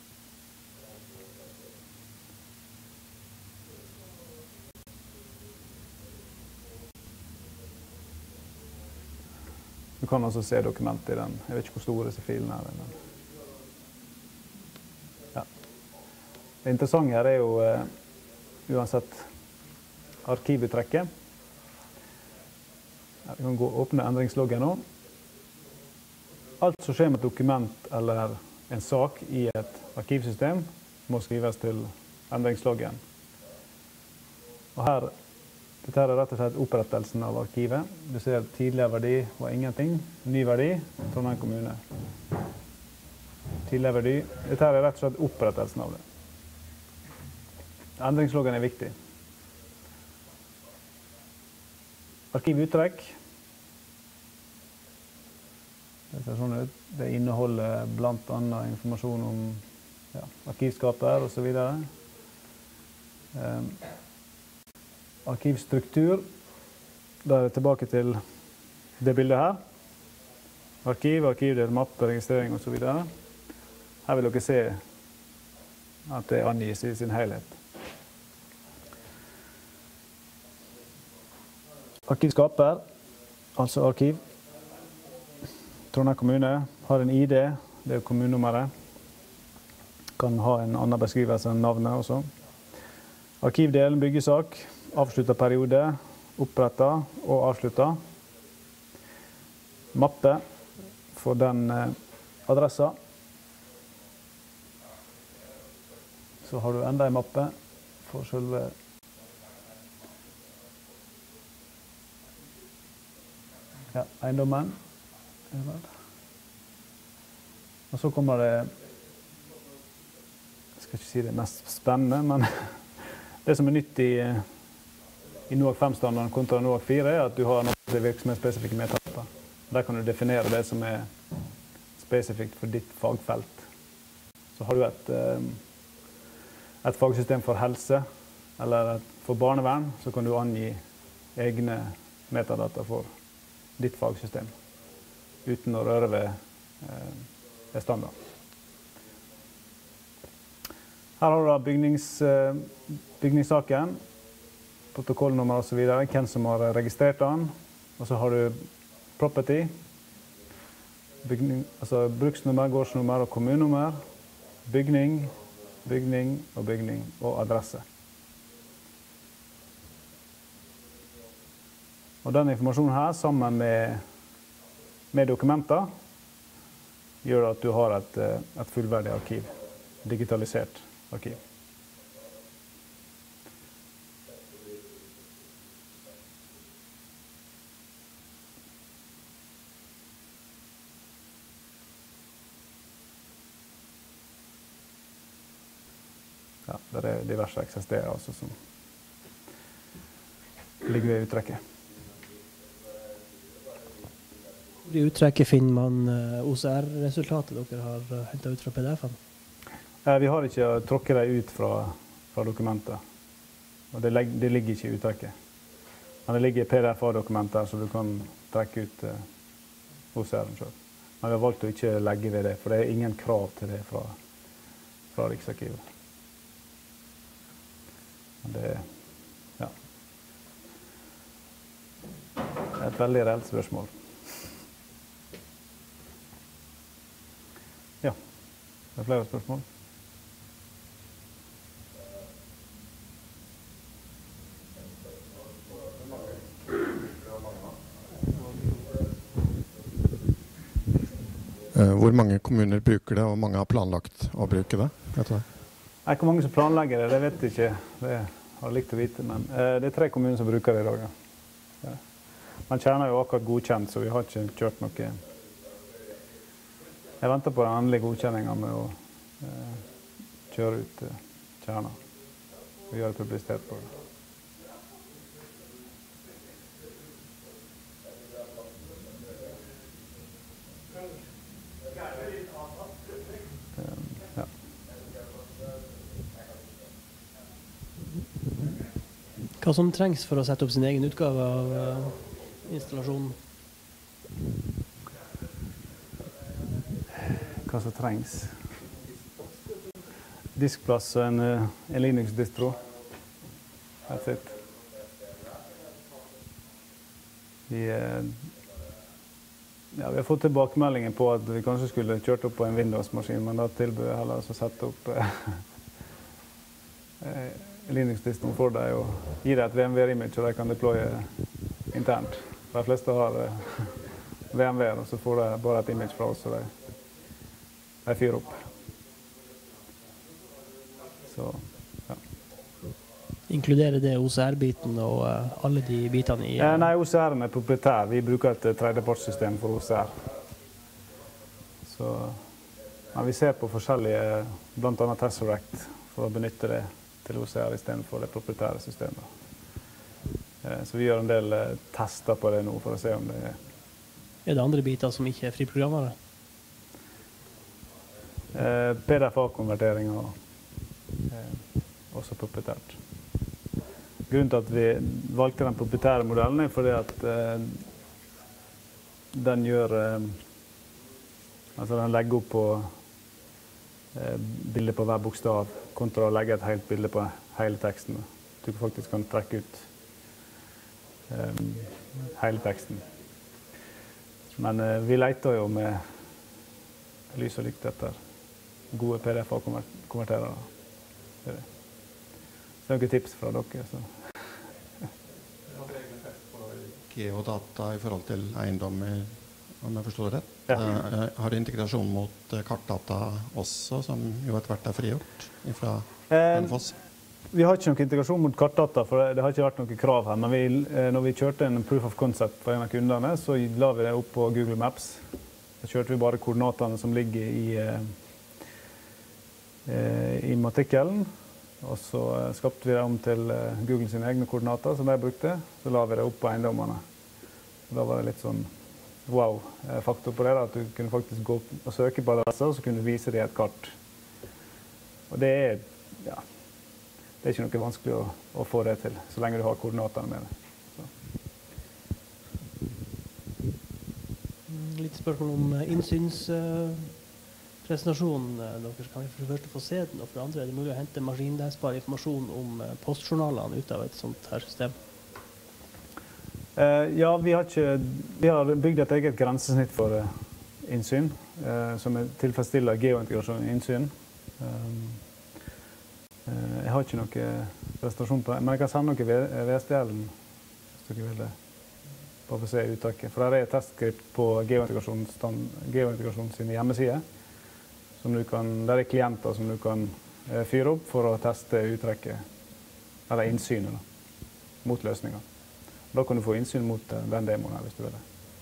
Du kan også se dokumentet i den. Jeg vet ikke hvor store disse filene er. Men ja. Det interessante her er jo uh, uansett arkivuttrekket. Ja, vi kan gå og åpne endringsloggen nå. Alt som skjer med et dokument eller en sak i et arkivsystem må skrives til endringsloggen. Og her, dette er rett og slett opprettelsen av arkivet. Du ser tidligere verdi var ingenting. Ny verdi, Trondheim kommune. Tidligere verdi. Dette er rett og slett opprettelsen av det. Endringsloggen er viktig. Arkivuttrekk. Det ser sånn ut. Det inneholder blant annet informasjon om ja, arkivskaper og så videre. Um, arkivstruktur. Da er det tilbake til det bildet her. Arkiv, arkivdel, mappe, registrering og så videre. Her vil dere se at det angis i sin helhet. Arkivskaper, altså arkiv. Trondheim kommune har en I D, det er kommunenummeret. Kan ha en annen beskrivelse enn navnet også. Arkivdelen, byggesak, avsluttet periode, opprettet og avsluttet. Mappe for den eh, adressa. Så har du enda en mappe for selve ja, eiendommen. Og så kommer det, jeg skal ikke si det mest spennende, men det som er nytt i, i NOAK fem-standarden kontra NOAK fire er at du har noen virksomhetsspesifikke metadata. Der kan du definere det som er spesifikt for ditt fagfelt. Så har du et, et fagsystem for helse, eller et, for barnevern, så kan du angi egne metadata for ditt fagsystem, uten å røre ved, ved standard. Her har du da bygnings, bygningssaken, protokollnummer og så videre, hvem som har registrert den, og så har du property, bygning, altså bruksnummer, gårdsnummer og kommunenummer, bygning, bygning og bygning og adresse. Og den informasjonen her, sammen med, med dokumenter, gjør at du har et, et fullverdig arkiv, digitalisert arkiv. Ja, det er diverse eksisterer altså som ligger ved uttrekket. I uttrekket finner man O C R-resultatet dere har hentet ut fra P D F-en? Eh, vi har ikke tråkket dem ut fra, fra dokumentet. Og det, leg, det ligger ikke i uttrekket. Men det ligger P D F-dokumenter, så du kan trekke ut eh, O C R-en selv. Men vi har valgt å ikke legge ved det, for det er ingen krav til det fra, fra Riksarkivet. Det, ja. Det er et veldig reelt spørsmål. Ja, det er flere spørsmål. Hvor mange kommuner bruker det, og mange har planlagt å bruke det? Vet du det? Nei, hvor mange som planlegger det, det vet jeg ikke. Det har jeg likt å vite, men eh, det er tre kommuner som bruker det i dag. Ja. Men Tjerna er jo akkurat godkjent, så vi har ikke kjørt noe. Jeg venter på den endelige godkjenningen med å eh, kjøre ut eh, Tjerna. Vi gjør det publisert på det. Hva som trengs for å sette opp sin egen utgave av uh, installasjonen? Hva som trengs? Diskplass og en, en Linux-distro. That's it. Vi, uh, ja, vi har fått tilbakemeldingen på at vi kanskje skulle kjørt opp på en Windows-maskin, men da tilbød jeg heller å sette opp uh, Linux-distroen for deg og gi deg et V M W-image, og de kan deploye internt. De fleste har uh, V M W-er, og så får de bare et image fra oss, og de, de fyrer opp. Så, ja. Inkluderer det O C R-biten og uh, alle de bitene i... Uh... Eh, nei, O C R-en er proprietær. Vi bruker et tredjepartssystem for O C R. Så, men vi ser på forskjellige, blant annet Tesseract, for å benytte det til O C R i stedet for det proprietære systemet. Eh, så vi gjør en del eh, tester på det nå for å se om det er... Er det andre biter som ikke er friprogrammere? Eh, P D F A-konvertering og eh, også proprietært. grunnen til at vi valgte den proprietære modellen er fordi at eh, den gjør eh, altså den legger opp på eh, bildet på hver bokstav kontra å legge et helt bilde på hele teksten. Du faktisk kan trekke ut eh, hele teksten. Men eh, vi leter jo med lys og lykt etter gode P D F-konverterere. Det er det. Så det er noen tips fra dere. Så. Geodata i forhold til eiendommer, om jeg forstår det rett. Ja. Uh, har du integrasjon mot uh, kartdata også, som jo etter hvert er frigjort fra Hønefoss? Eh, vi har ikke noen integrasjon mot kartdata, for det, det har ikke vært noen krav her. Men vi, eh, når vi kjørte en proof of concept for en av kundene, så la vi det opp på Google Maps. Så kjørte vi bare koordinatene som ligger i, eh, i matrikkelen. Og så skapte vi det om til Google sine egne koordinater som de brukte. Så la vi det opp på eiendommene. Og da var det litt sånn wow-faktor på det, da, at du kunne faktisk gå og søke på adresser, og så kunne du vise det i et kart. Og det er, ja, det er ikke noe vanskelig å, å få det til, så lenge du har koordinatene med det. Så. Litt spørsmål om innsyns... Presentasjonen deres kan vi for det første få se den, og for det andre er det mulig å hente maskinlesbar informasjon om postjournalene ut av et sånt her system. Eh, ja, vi har, ikke, vi har bygd et eget grensesnitt for eh, innsyn, eh, som er tilfredsstiller geointegrasjon og innsyn. Eh, jeg har ikke noe presentasjon på det, men jeg kan sende noe V S D L-en, hvis dere vil det. Bare for å se uttaket. For der er et testskript på geointegrasjon, geointegrasjon sine hjemmesider. Som du kan, der er klienter som du kan eh, fyre opp for å teste uttrekket, eller innsynet da, mot løsninger. Da kan du få innsyn mot eh, den demoen her, hvis du vil det.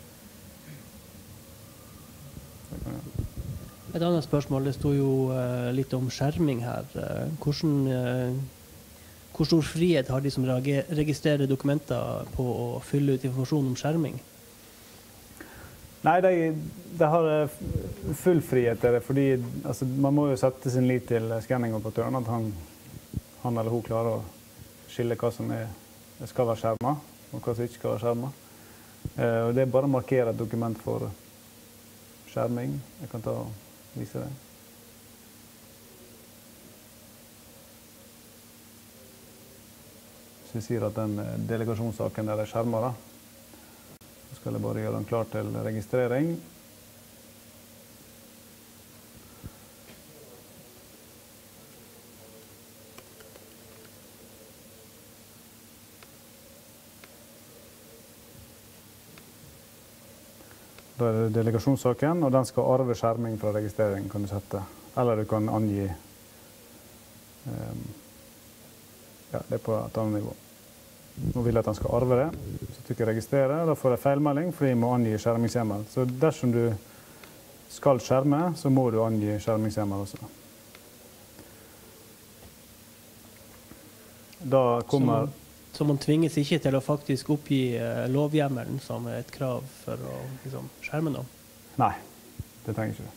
Et annet spørsmål, det stod jo eh, litt om skjerming her. Eh, hvordan, eh, hvor stor frihet har de som registrerer dokumenter på å fylle ut informasjon om skjerming? Nei, de, de har full frihet til det, fordi altså, man må jo sette sin lit til scanningoperatøren, at han, han eller hun klarer å skille hva som er, skal være skjermet, og hva som ikke skal være skjermet. Eh, og det er bare å markere et dokument for skjerming. Jeg kan ta og vise det. Så vi sier at den delegasjonssaken der er skjermet da. Så skal jeg bare gjøre den klar til registrering. Da er det delegasjonssaken, og den skal arve skjerming fra registrering, kan du sette. Eller du kan angi um, ja, det er på et annet nivå. Nå vil jeg at han skal arve det, så trykker jeg registrere, da får jeg feilmelding fordi jeg må angi skjermingshjemmel. Så dersom du skal skjerme, så må du angi skjermingshjemmel også. Da kommer... Så, så man tvinges ikke til å faktisk oppgi uh, lovhjemmelen som er et krav for å liksom, skjerme noe? Nei, det trenger ikke du.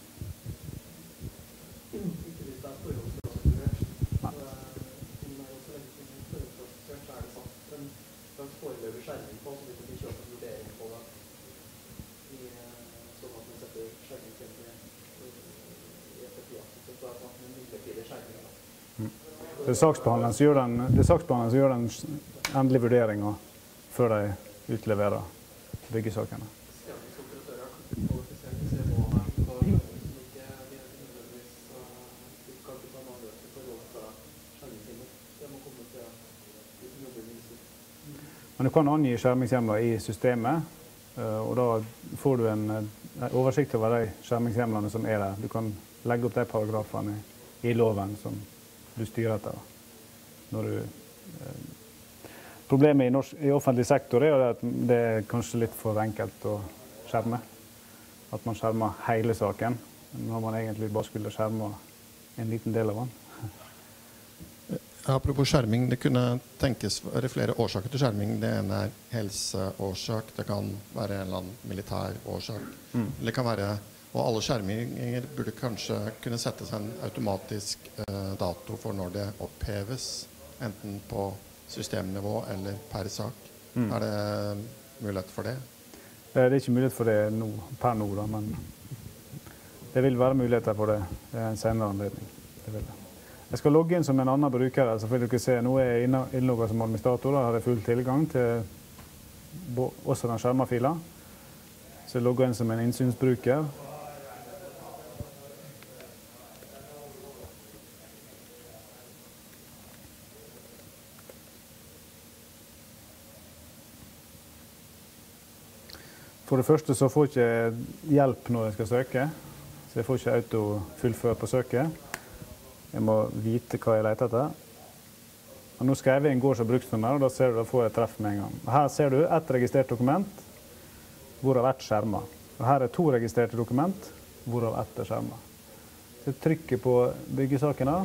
Det er saksbehandleren som gjør den, det er saksbehandleren som gjør den endelige vurderingen før de utleverer byggesakene. Men du kan angi skjermingshjemler i systemet, og da får du en, en oversikt over de skjermingshjemlene som er der. Du kan legge opp de paragrafene i loven som du styrer etter. Når du, eh, problemet i, norsk, i offentlig sektor er at det er kanskje litt for enkelt å skjerme. At man skjermer hele saken, når man egentlig bare skulle skjerme en liten del av den. Apropos skjerming, det kunne tenkes være flere årsaker til skjerming. Det ene er helseårsak, det kan være en eller annen militær årsak. Mm. Det kan være, og alle skjerminger burde kanskje kunne settes en automatisk eh, dato for når det oppheves, enten på systemnivå eller per sak? Mm. Er det mulighet for det? Det er ikke mulighet for det nå, per nå, da, men det vil være muligheter for det i en senere anledning. Det vil det. Jeg skal logge inn som en annen bruker, så vil dere se. Nå er jeg innlogget som administrator, da har jeg full tilgang til også den skjermafila. Så jeg logger inn som en innsynsbruker. For det første så får jeg ikke hjelp når jeg skal søke, så jeg får ikke auto fullføre på søket. Jeg må vite hva jeg leter etter. Og nå skrev jeg inn gårds- og bruksnummer, og da ser du, da får jeg treff med en gang. Og her ser du ett registrert dokument, hvorav ett skjermer. Og her er to registrerte dokument, hvorav ett er skjermer. Så jeg trykker på byggesakene.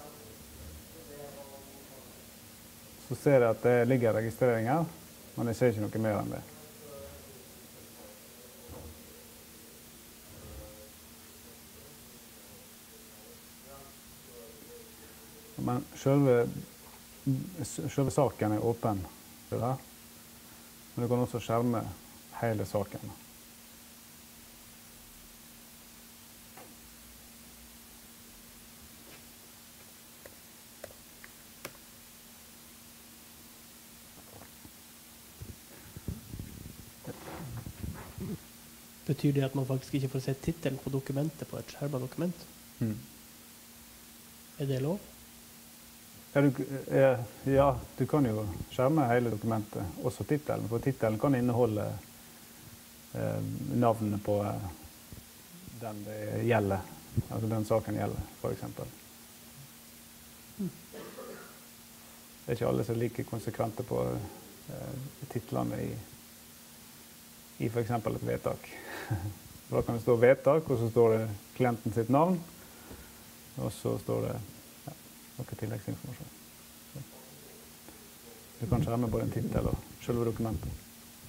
Så ser jeg at det ligger registreringer, men jeg ser ikke noe mer enn det. Men selve, selve saken er åpen. Men du kan også skjerme hele saken. Betyr det at man faktisk ikke får se tittelen på dokumentet på et skjermet dokument? Mm. Er det lov? Ja du, ja, du kan jo skjerme hele dokumentet, også tittelen, for tittelen kan inneholde eh, navnet på eh, den det gjelder, altså den saken gjelder, for eksempel. Mm. Det er ikke alle som er like konsekvente på eh, titlene i, i for eksempel et vedtak. Da kan det stå vedtak, og så står det klienten sitt navn, og så står det noe tilleggsinformasjon. Så. Du kan skjerme både en titel og selve dokumentet.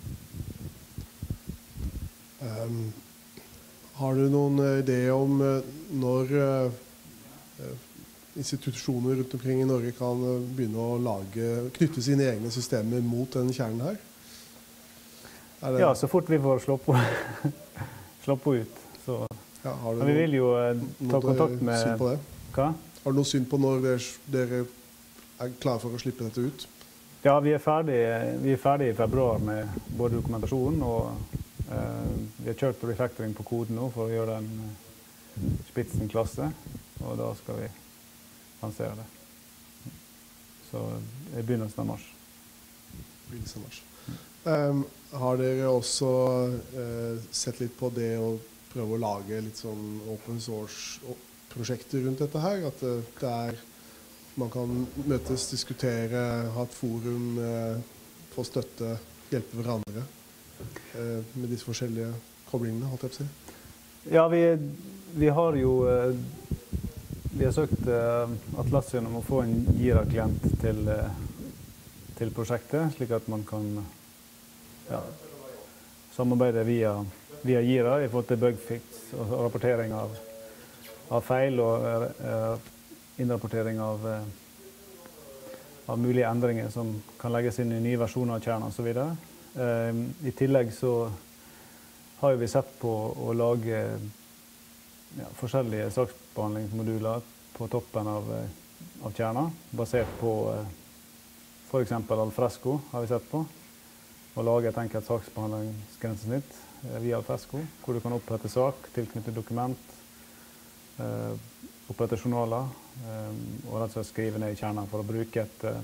Um, har du noen idé om uh, når uh, institusjoner rundt omkring i Norge kan uh, begynne å lage, knytte sine egne systemer mot denne kjernen her? Er det... Ja, så fort vi får slå på, slå på ut. Så. Ja, har du Men vi vil jo uh, ta kontakt med... Syn på det? Hva? Har du noe syn på når dere, dere er klare for å slippe dette ut? Ja, vi er ferdige, vi er ferdige i februar med både dokumentasjonen og uh, vi har kjørt refactoring på koden nå for å gjøre den uh, Spitzen-klasse, og da skal vi lansere det. Så det er begynnelsen av mars. Begynnelsen av mars. Um, har dere også uh, sett litt på det å prøve å lage litt sånn open source prosjekter rundt dette her, at uh, det er, man kan møtes, diskutere, ha et forum, uh, få støtte, hjelpe hverandre uh, med disse forskjellige koblingene, holdt jeg på å si? Ja, vi, vi har jo uh, vi har søkt uh, Atlassian om å få en Jira-klient til, uh, til prosjektet, slik at man kan ja, samarbeide via, via Jira i forhold til bugfix og rapportering av av feil og uh, innrapportering av, uh, av mulige endringer som kan legges inn i nye versjoner av kjernen og så videre. Uh, I tillegg så har vi sett på å lage ja, forskjellige saksbehandlingsmoduler på toppen av, uh, av kjernen, basert på uh, for eksempel Alfresco har vi sett på, og lage et enkelt saksbehandlingsgrensesnitt uh, via Alfresco, hvor du kan opprette sak, tilknytte dokument, Uh, opprette journaler um, og rett og slett skrive ned i kjernen for å bruke et, uh,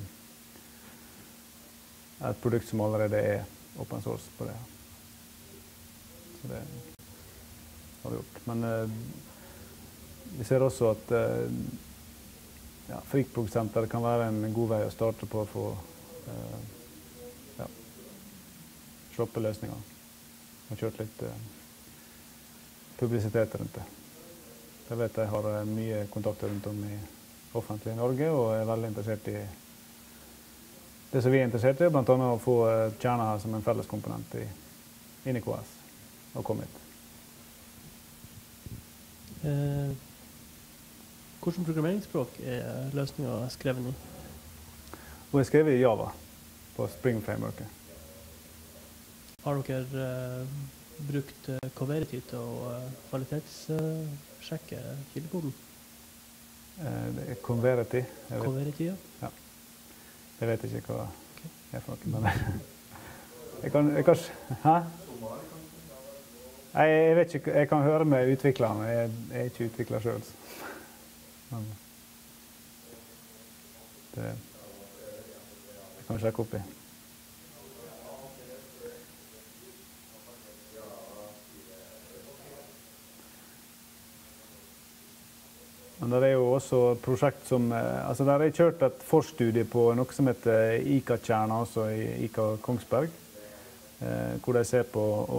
et produkt som allerede er open source på det. Så det har vi gjort. Men uh, vi ser også at uh, ja, Frikprog-senter kan være en god vei å starte på for uh, ja, shoppeløsninger. Jeg har kjørt litt uh, publisitet rundt det. Jeg vet jeg har mye kontakter rundt om i offentlig i Norge, og er veldig interessert i det som vi er interessert i, blant annet å få kjernen her som en felles komponent i, inn i K S og komme hit. Eh, hvordan programmeringsspråk er løsningen skrevet i? Hun er skrevet i Java på Spring Frameworket. Har dere uh, brukt uh, Coverity til å uh, kvalitetssjekke uh, kildekoden? Uh, det er Converity. Coverity, ja. ja. Jeg vet ikke hva okay. det er for noe, men jeg kan, jeg kan, hæ? Jeg, jeg vet ikke, jeg kan høre med utviklerne, jeg, jeg er ikke utvikler selv. Men det, jeg kan sjekke opp i. Men det er jo også prosjekt som, altså der er kjørt et forstudie på noe som heter ICA-kjerna, altså i ICA Kongsberg, eh, hvor de ser på å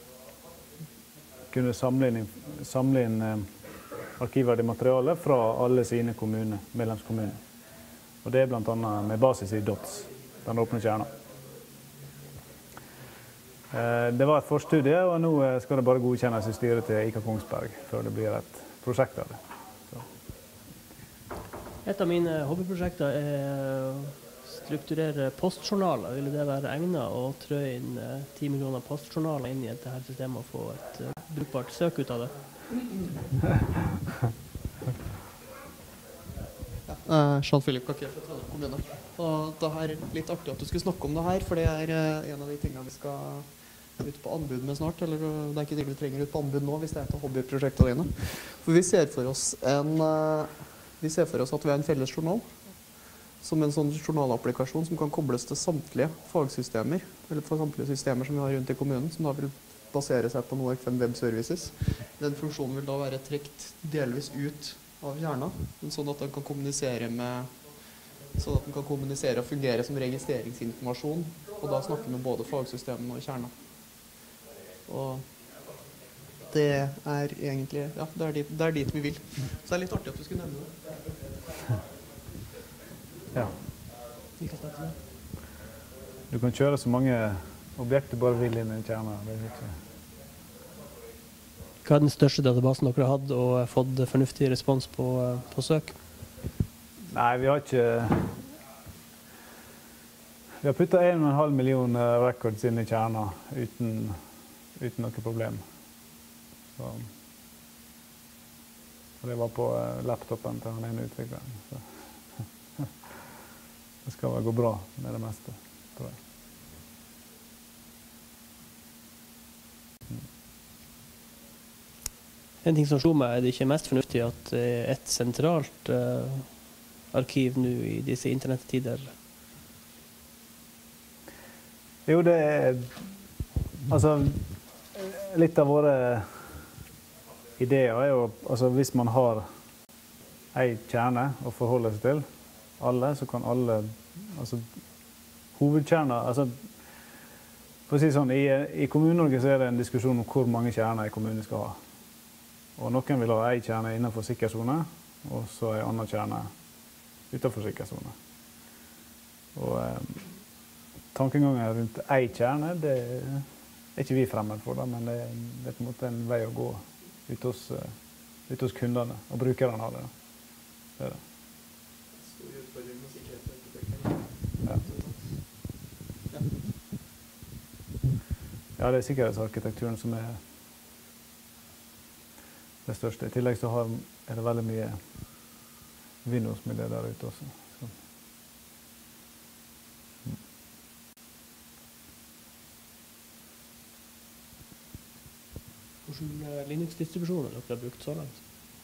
kunne samle inn, samle inn eh, arkivverdig materiale fra alle sine kommuner, medlemskommuner. Og det er blant annet med basis i D O T S, den åpne kjerna. Eh, det var et forstudie, og nå skal det bare godkjennes i styret til ICA Kongsberg før det blir et prosjekt av det. Et av mine hobbyprosjekter er å strukturere postjournaler. Ville det være egnet å trø inn ti millioner postjournaler inn i dette systemet og få et uh, brukbart søk ut av det? Ja, uh, Jean-Philippe Kaké fra Trondheim kommune. Og det er litt artig at du skulle snakke om det her, for det er uh, en av de tingene vi skal ut på anbud med snart. Eller uh, det er ikke det vi trenger ut på anbud nå, hvis det er et av hobbyprosjektene dine. For vi ser for oss en... Uh, Vi ser for oss at vi har en felles journal, som en sånn journalapplikasjon som kan kobles til samtlige fagsystemer, eller for samtlige systemer som vi har rundt i kommunen, som da vil basere seg på noe F M Web Services. Den funksjonen vil da være trekt delvis ut av kjerna, sånn at den kan kommunisere med, sånn at den kan kommunisere og fungere som registreringsinformasjon, og da snakke med både fagsystemene og kjerna. Og det er egentlig, ja, det er, dit, det er dit vi vil. Så det er litt artig at du skulle nevne det. Ja. Du kan kjøre så mange objekter bare vil inn i en kjerne. Det er ikke... Hva er den største databasen dere har hatt og fått fornuftig respons på, på søk? Nei, vi har ikke... Vi har puttet en og en halv million records inn i kjerna uten, uten noe problem. Så, og det var på laptopen til han ene utvikleren. Så. Det skal vel gå bra med det meste, tror jeg. Mm. En ting som slo meg, er det ikke mest fornuftig at et sentralt uh, arkiv nå i disse internettider? Jo, det er... Altså, litt av våre... Ideer er jo, altså hvis man har en kjerne å forholde seg til, alle, så kan alle, altså hovedkjerner, altså for å si sånn, i, i Kommune-Norge så er det en diskusjon om hvor mange kjerner en kommune skal ha. Og noen vil ha en kjerne innenfor sikkerhetszone, og så en annen kjerne utenfor sikkerhetszone. Og eh, tankegangen rundt en kjerne, det er ikke vi fremmed for det, men det, det er på en måte en vei å gå ute hos, ut hos kundene og brukerne av det. Det er det. Stor utfordring med sikkerhetsarkitekter. Ja. Ja, det er sikkerhetsarkitekturen som er det største. I tillegg så har, er det veldig mye Windows-miljø der ute også. Så. Mm. Hvilke Linux-distribusjoner dere har brukt så langt?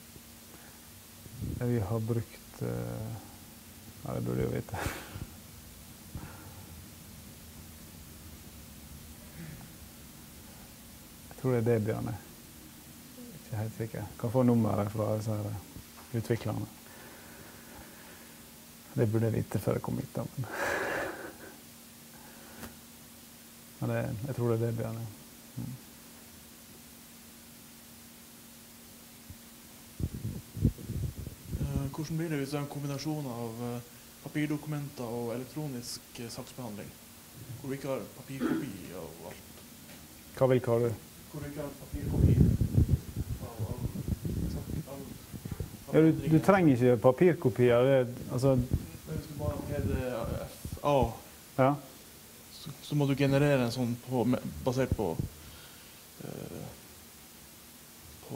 Vi har brukt... Uh, ja, det burde jeg jo vite. Jeg tror det er Debian. Jeg er ikke helt sikker. Jeg kan få nummeret fra disse her utviklerne. Det burde jeg vite før jeg kom hit. Men, men det, jeg tror det er Debian. Mm. Hvordan blir det hvis det er en kombinasjon av papirdokumenter og elektronisk saksbehandling? Hvor vi ikke har papirkopi og alt. Hva vil hva du? Hvor vi ikke har papirkopi av alt. Ja, du, du trenger ikke papirkopier. Det, altså... Men hvis du bare har P D F A, Ja. så, så må du generere en sånn på, basert på, eh, på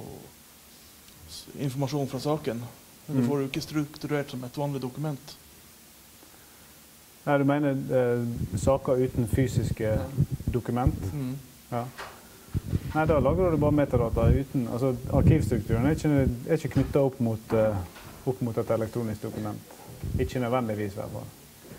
s- informasjon fra saken. Men det Mm. får du ikke strukturert som et vanlig dokument. Nei, du mener eh, saker uten fysiske dokument? Mm. Ja. Nei, da lager du bare metadata uten, altså arkivstrukturen er ikke, er ikke knyttet opp mot, eh, opp mot et elektronisk dokument. Ikke nødvendigvis i hvert fall.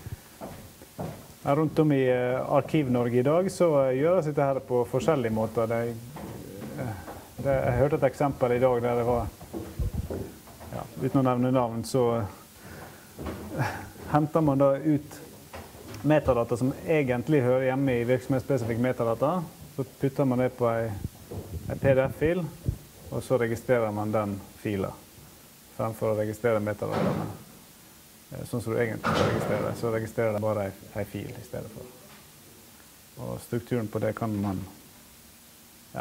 Her rundt om i eh, Arkiv-Norge i dag så eh, gjøres dette her på forskjellige måter. Det, eh, det, jeg hørte et eksempel i dag der det var, ja, uten å nevne navn, så eh, henter man da ut metadata som egentlig hører hjemme i virksomhetsspesifikk metadata. Så putter man det på en, en P D F-fil, og så registrerer man den filen. Fremfor å registrere metadataene. Eh, Sånn som du egentlig skal registrere, så registrerer den bare en, en fil i stedet for. Og strukturen på det kan man, ja,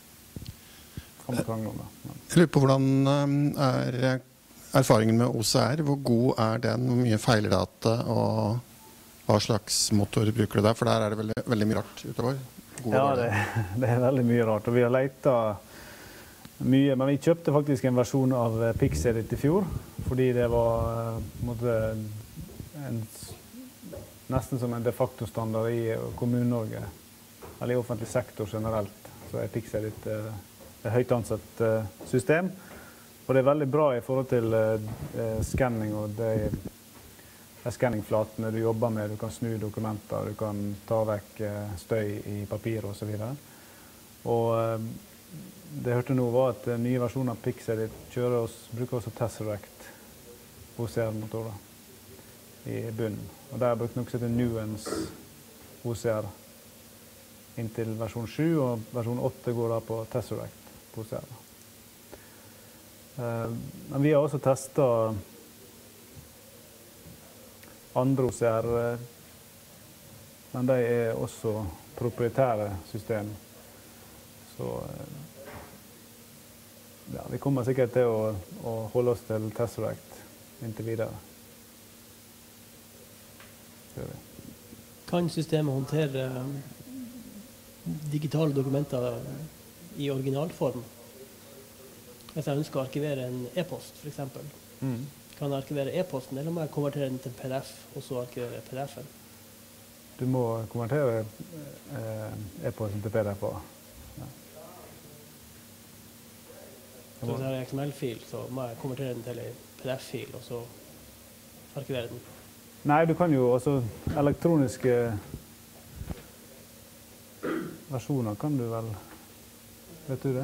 kan man krangle om det. Men. Jeg lurer på hvordan um, er erfaringen med O C R? Hvor god er den? Hvor mye feiler data? Og hva slags motor bruker du der? For der er det veldig, veldig mye rart utover. God Ja, og det, dårlig. det er veldig mye rart. Og vi har letet mye, men vi kjøpte faktisk en versjon av eh, PixEdit i fjor, fordi det var eh, på en måte en, nesten som en de facto standard i eh, Kommune-Norge, eller i offentlig sektor generelt. Så er PixEdit eh, et høyt ansett eh, system, og det er veldig bra i forhold til eh, skanning og det de skanningflatene du jobber med. Du kan snu dokumenter, du kan ta vekk eh, støy i papir og så videre. Og eh, det jeg hørte nå var at den nye versjonen av PixEdit kjører oss, bruker også Tesseract O C R-motorer i bunnen. Og der brukte noe som heter Nuance O C R inntil versjon sju, og versjon åtte går da på Tesseract på O C R. Eh, men vi har også testet andre O C R, men de er også proprietære system. Så ja, vi kommer sikkert til å, å holde oss til Tesseract inntil videre. Det gjør vi. Kan systemet håndtere um, digitale dokumenter i originalform? Hvis jeg ønsker å arkivere en e-post, for eksempel. Mm. Kan jeg arkivere e-posten, eller må jeg konvertere den til P D F, og så arkivere P D F-en? Du må konvertere eh, e-posten til P D F. Ja. Så hvis jeg har en X M L-fil, så må jeg konvertere den til en P D F-fil, og så arkivere den. Nei, du kan jo også elektroniske versjoner kan du vel, vet du det?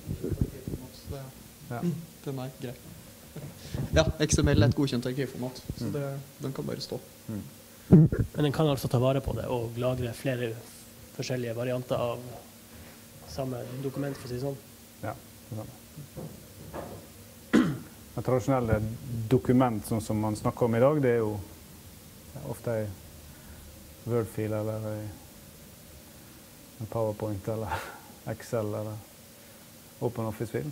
Ja. Det er meg, greit. Ja, X M L er et godkjent arkivformat, så det, den kan bare stå. Mm. Men den kan altså ta vare på det og lagre flere forskjellige varianter av samme dokument, for å si det sånn. Ja, det er sant. Et tradisjonelle dokument, sånn som man snakker om i dag, det er jo ja, ofte en Word-fil eller en PowerPoint eller Excel eller OpenOffice-fil.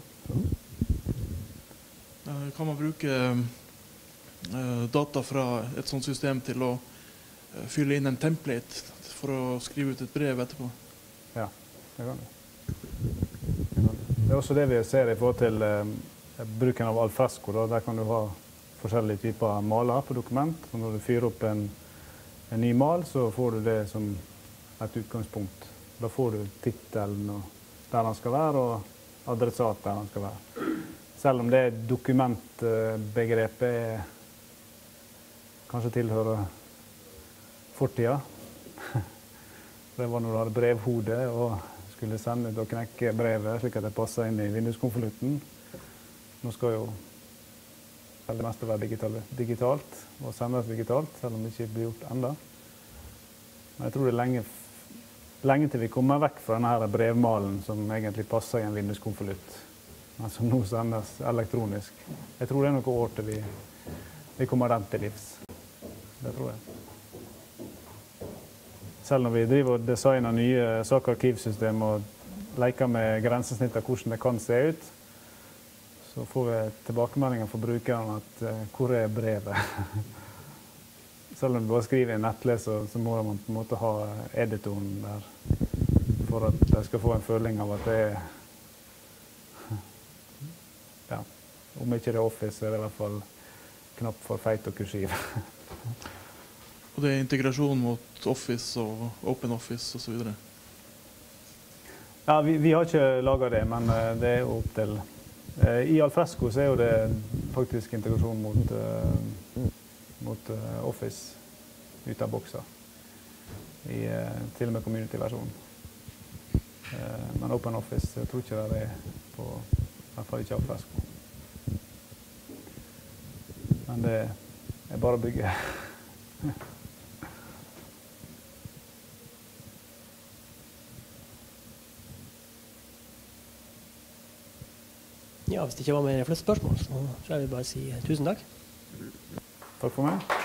Eh, Kan man bruke eh, data fra et sånt system til å eh, fylle inn en template for å skrive ut et brev etterpå? Ja, det kan du. Det kan du. Det er også det vi ser i forhold til eh, bruken av alfresco. Da. Der kan du ha forskjellige typer maler på dokument. Og når du fyrer opp en, en ny mal, så får du det som et utgangspunkt. Da får du tittelen og der den skal være, og adressat der den skal være. Selv om det dokumentbegrepet er, kanskje tilhører fortida. Det var når du hadde brevhode og skulle sende ut og knekke brevet slik at det passet inn i vinduskonvolutten. Nå skal jo det meste være digitalt, digitalt og sendes digitalt, selv om det ikke blir gjort enda. Men jeg tror det er lenge, lenge til vi kommer vekk fra denne her brevmalen som egentlig passer i en vinduskonvolutt, men som nå sendes elektronisk. Jeg tror det er noen år til vi, vi kommer den til livs. Det tror jeg. Selv når vi driver og designer nye sakarkivsystem og leker med grensesnitt av hvordan det kan se ut, så får vi tilbakemeldinger fra brukeren at uh, hvor er brevet? selv om du bare skriver i en nettleser, så må man på en måte ha editoren der for at jeg skal få en føling av at det er ja, om ikke det er Office, så er det i hvert fall knapp for feit og kursiv. Og det er integrasjon mot Office og Open Office og så videre? Ja, vi, vi har ikke laget det, men uh, det er jo opp til. Uh, I Alfresco så er jo det faktisk integrasjon mot, uh, mot uh, Office ut av bokser. I, uh, til og med community-versjonen. Uh, men Open Office jeg tror ikke det er på, i hvert fall ikke Alfresco. Men det er bare å bygge. Ja, hvis det ikke var mer flere spørsmål, så skal vi bare si tusen takk. Takk for meg.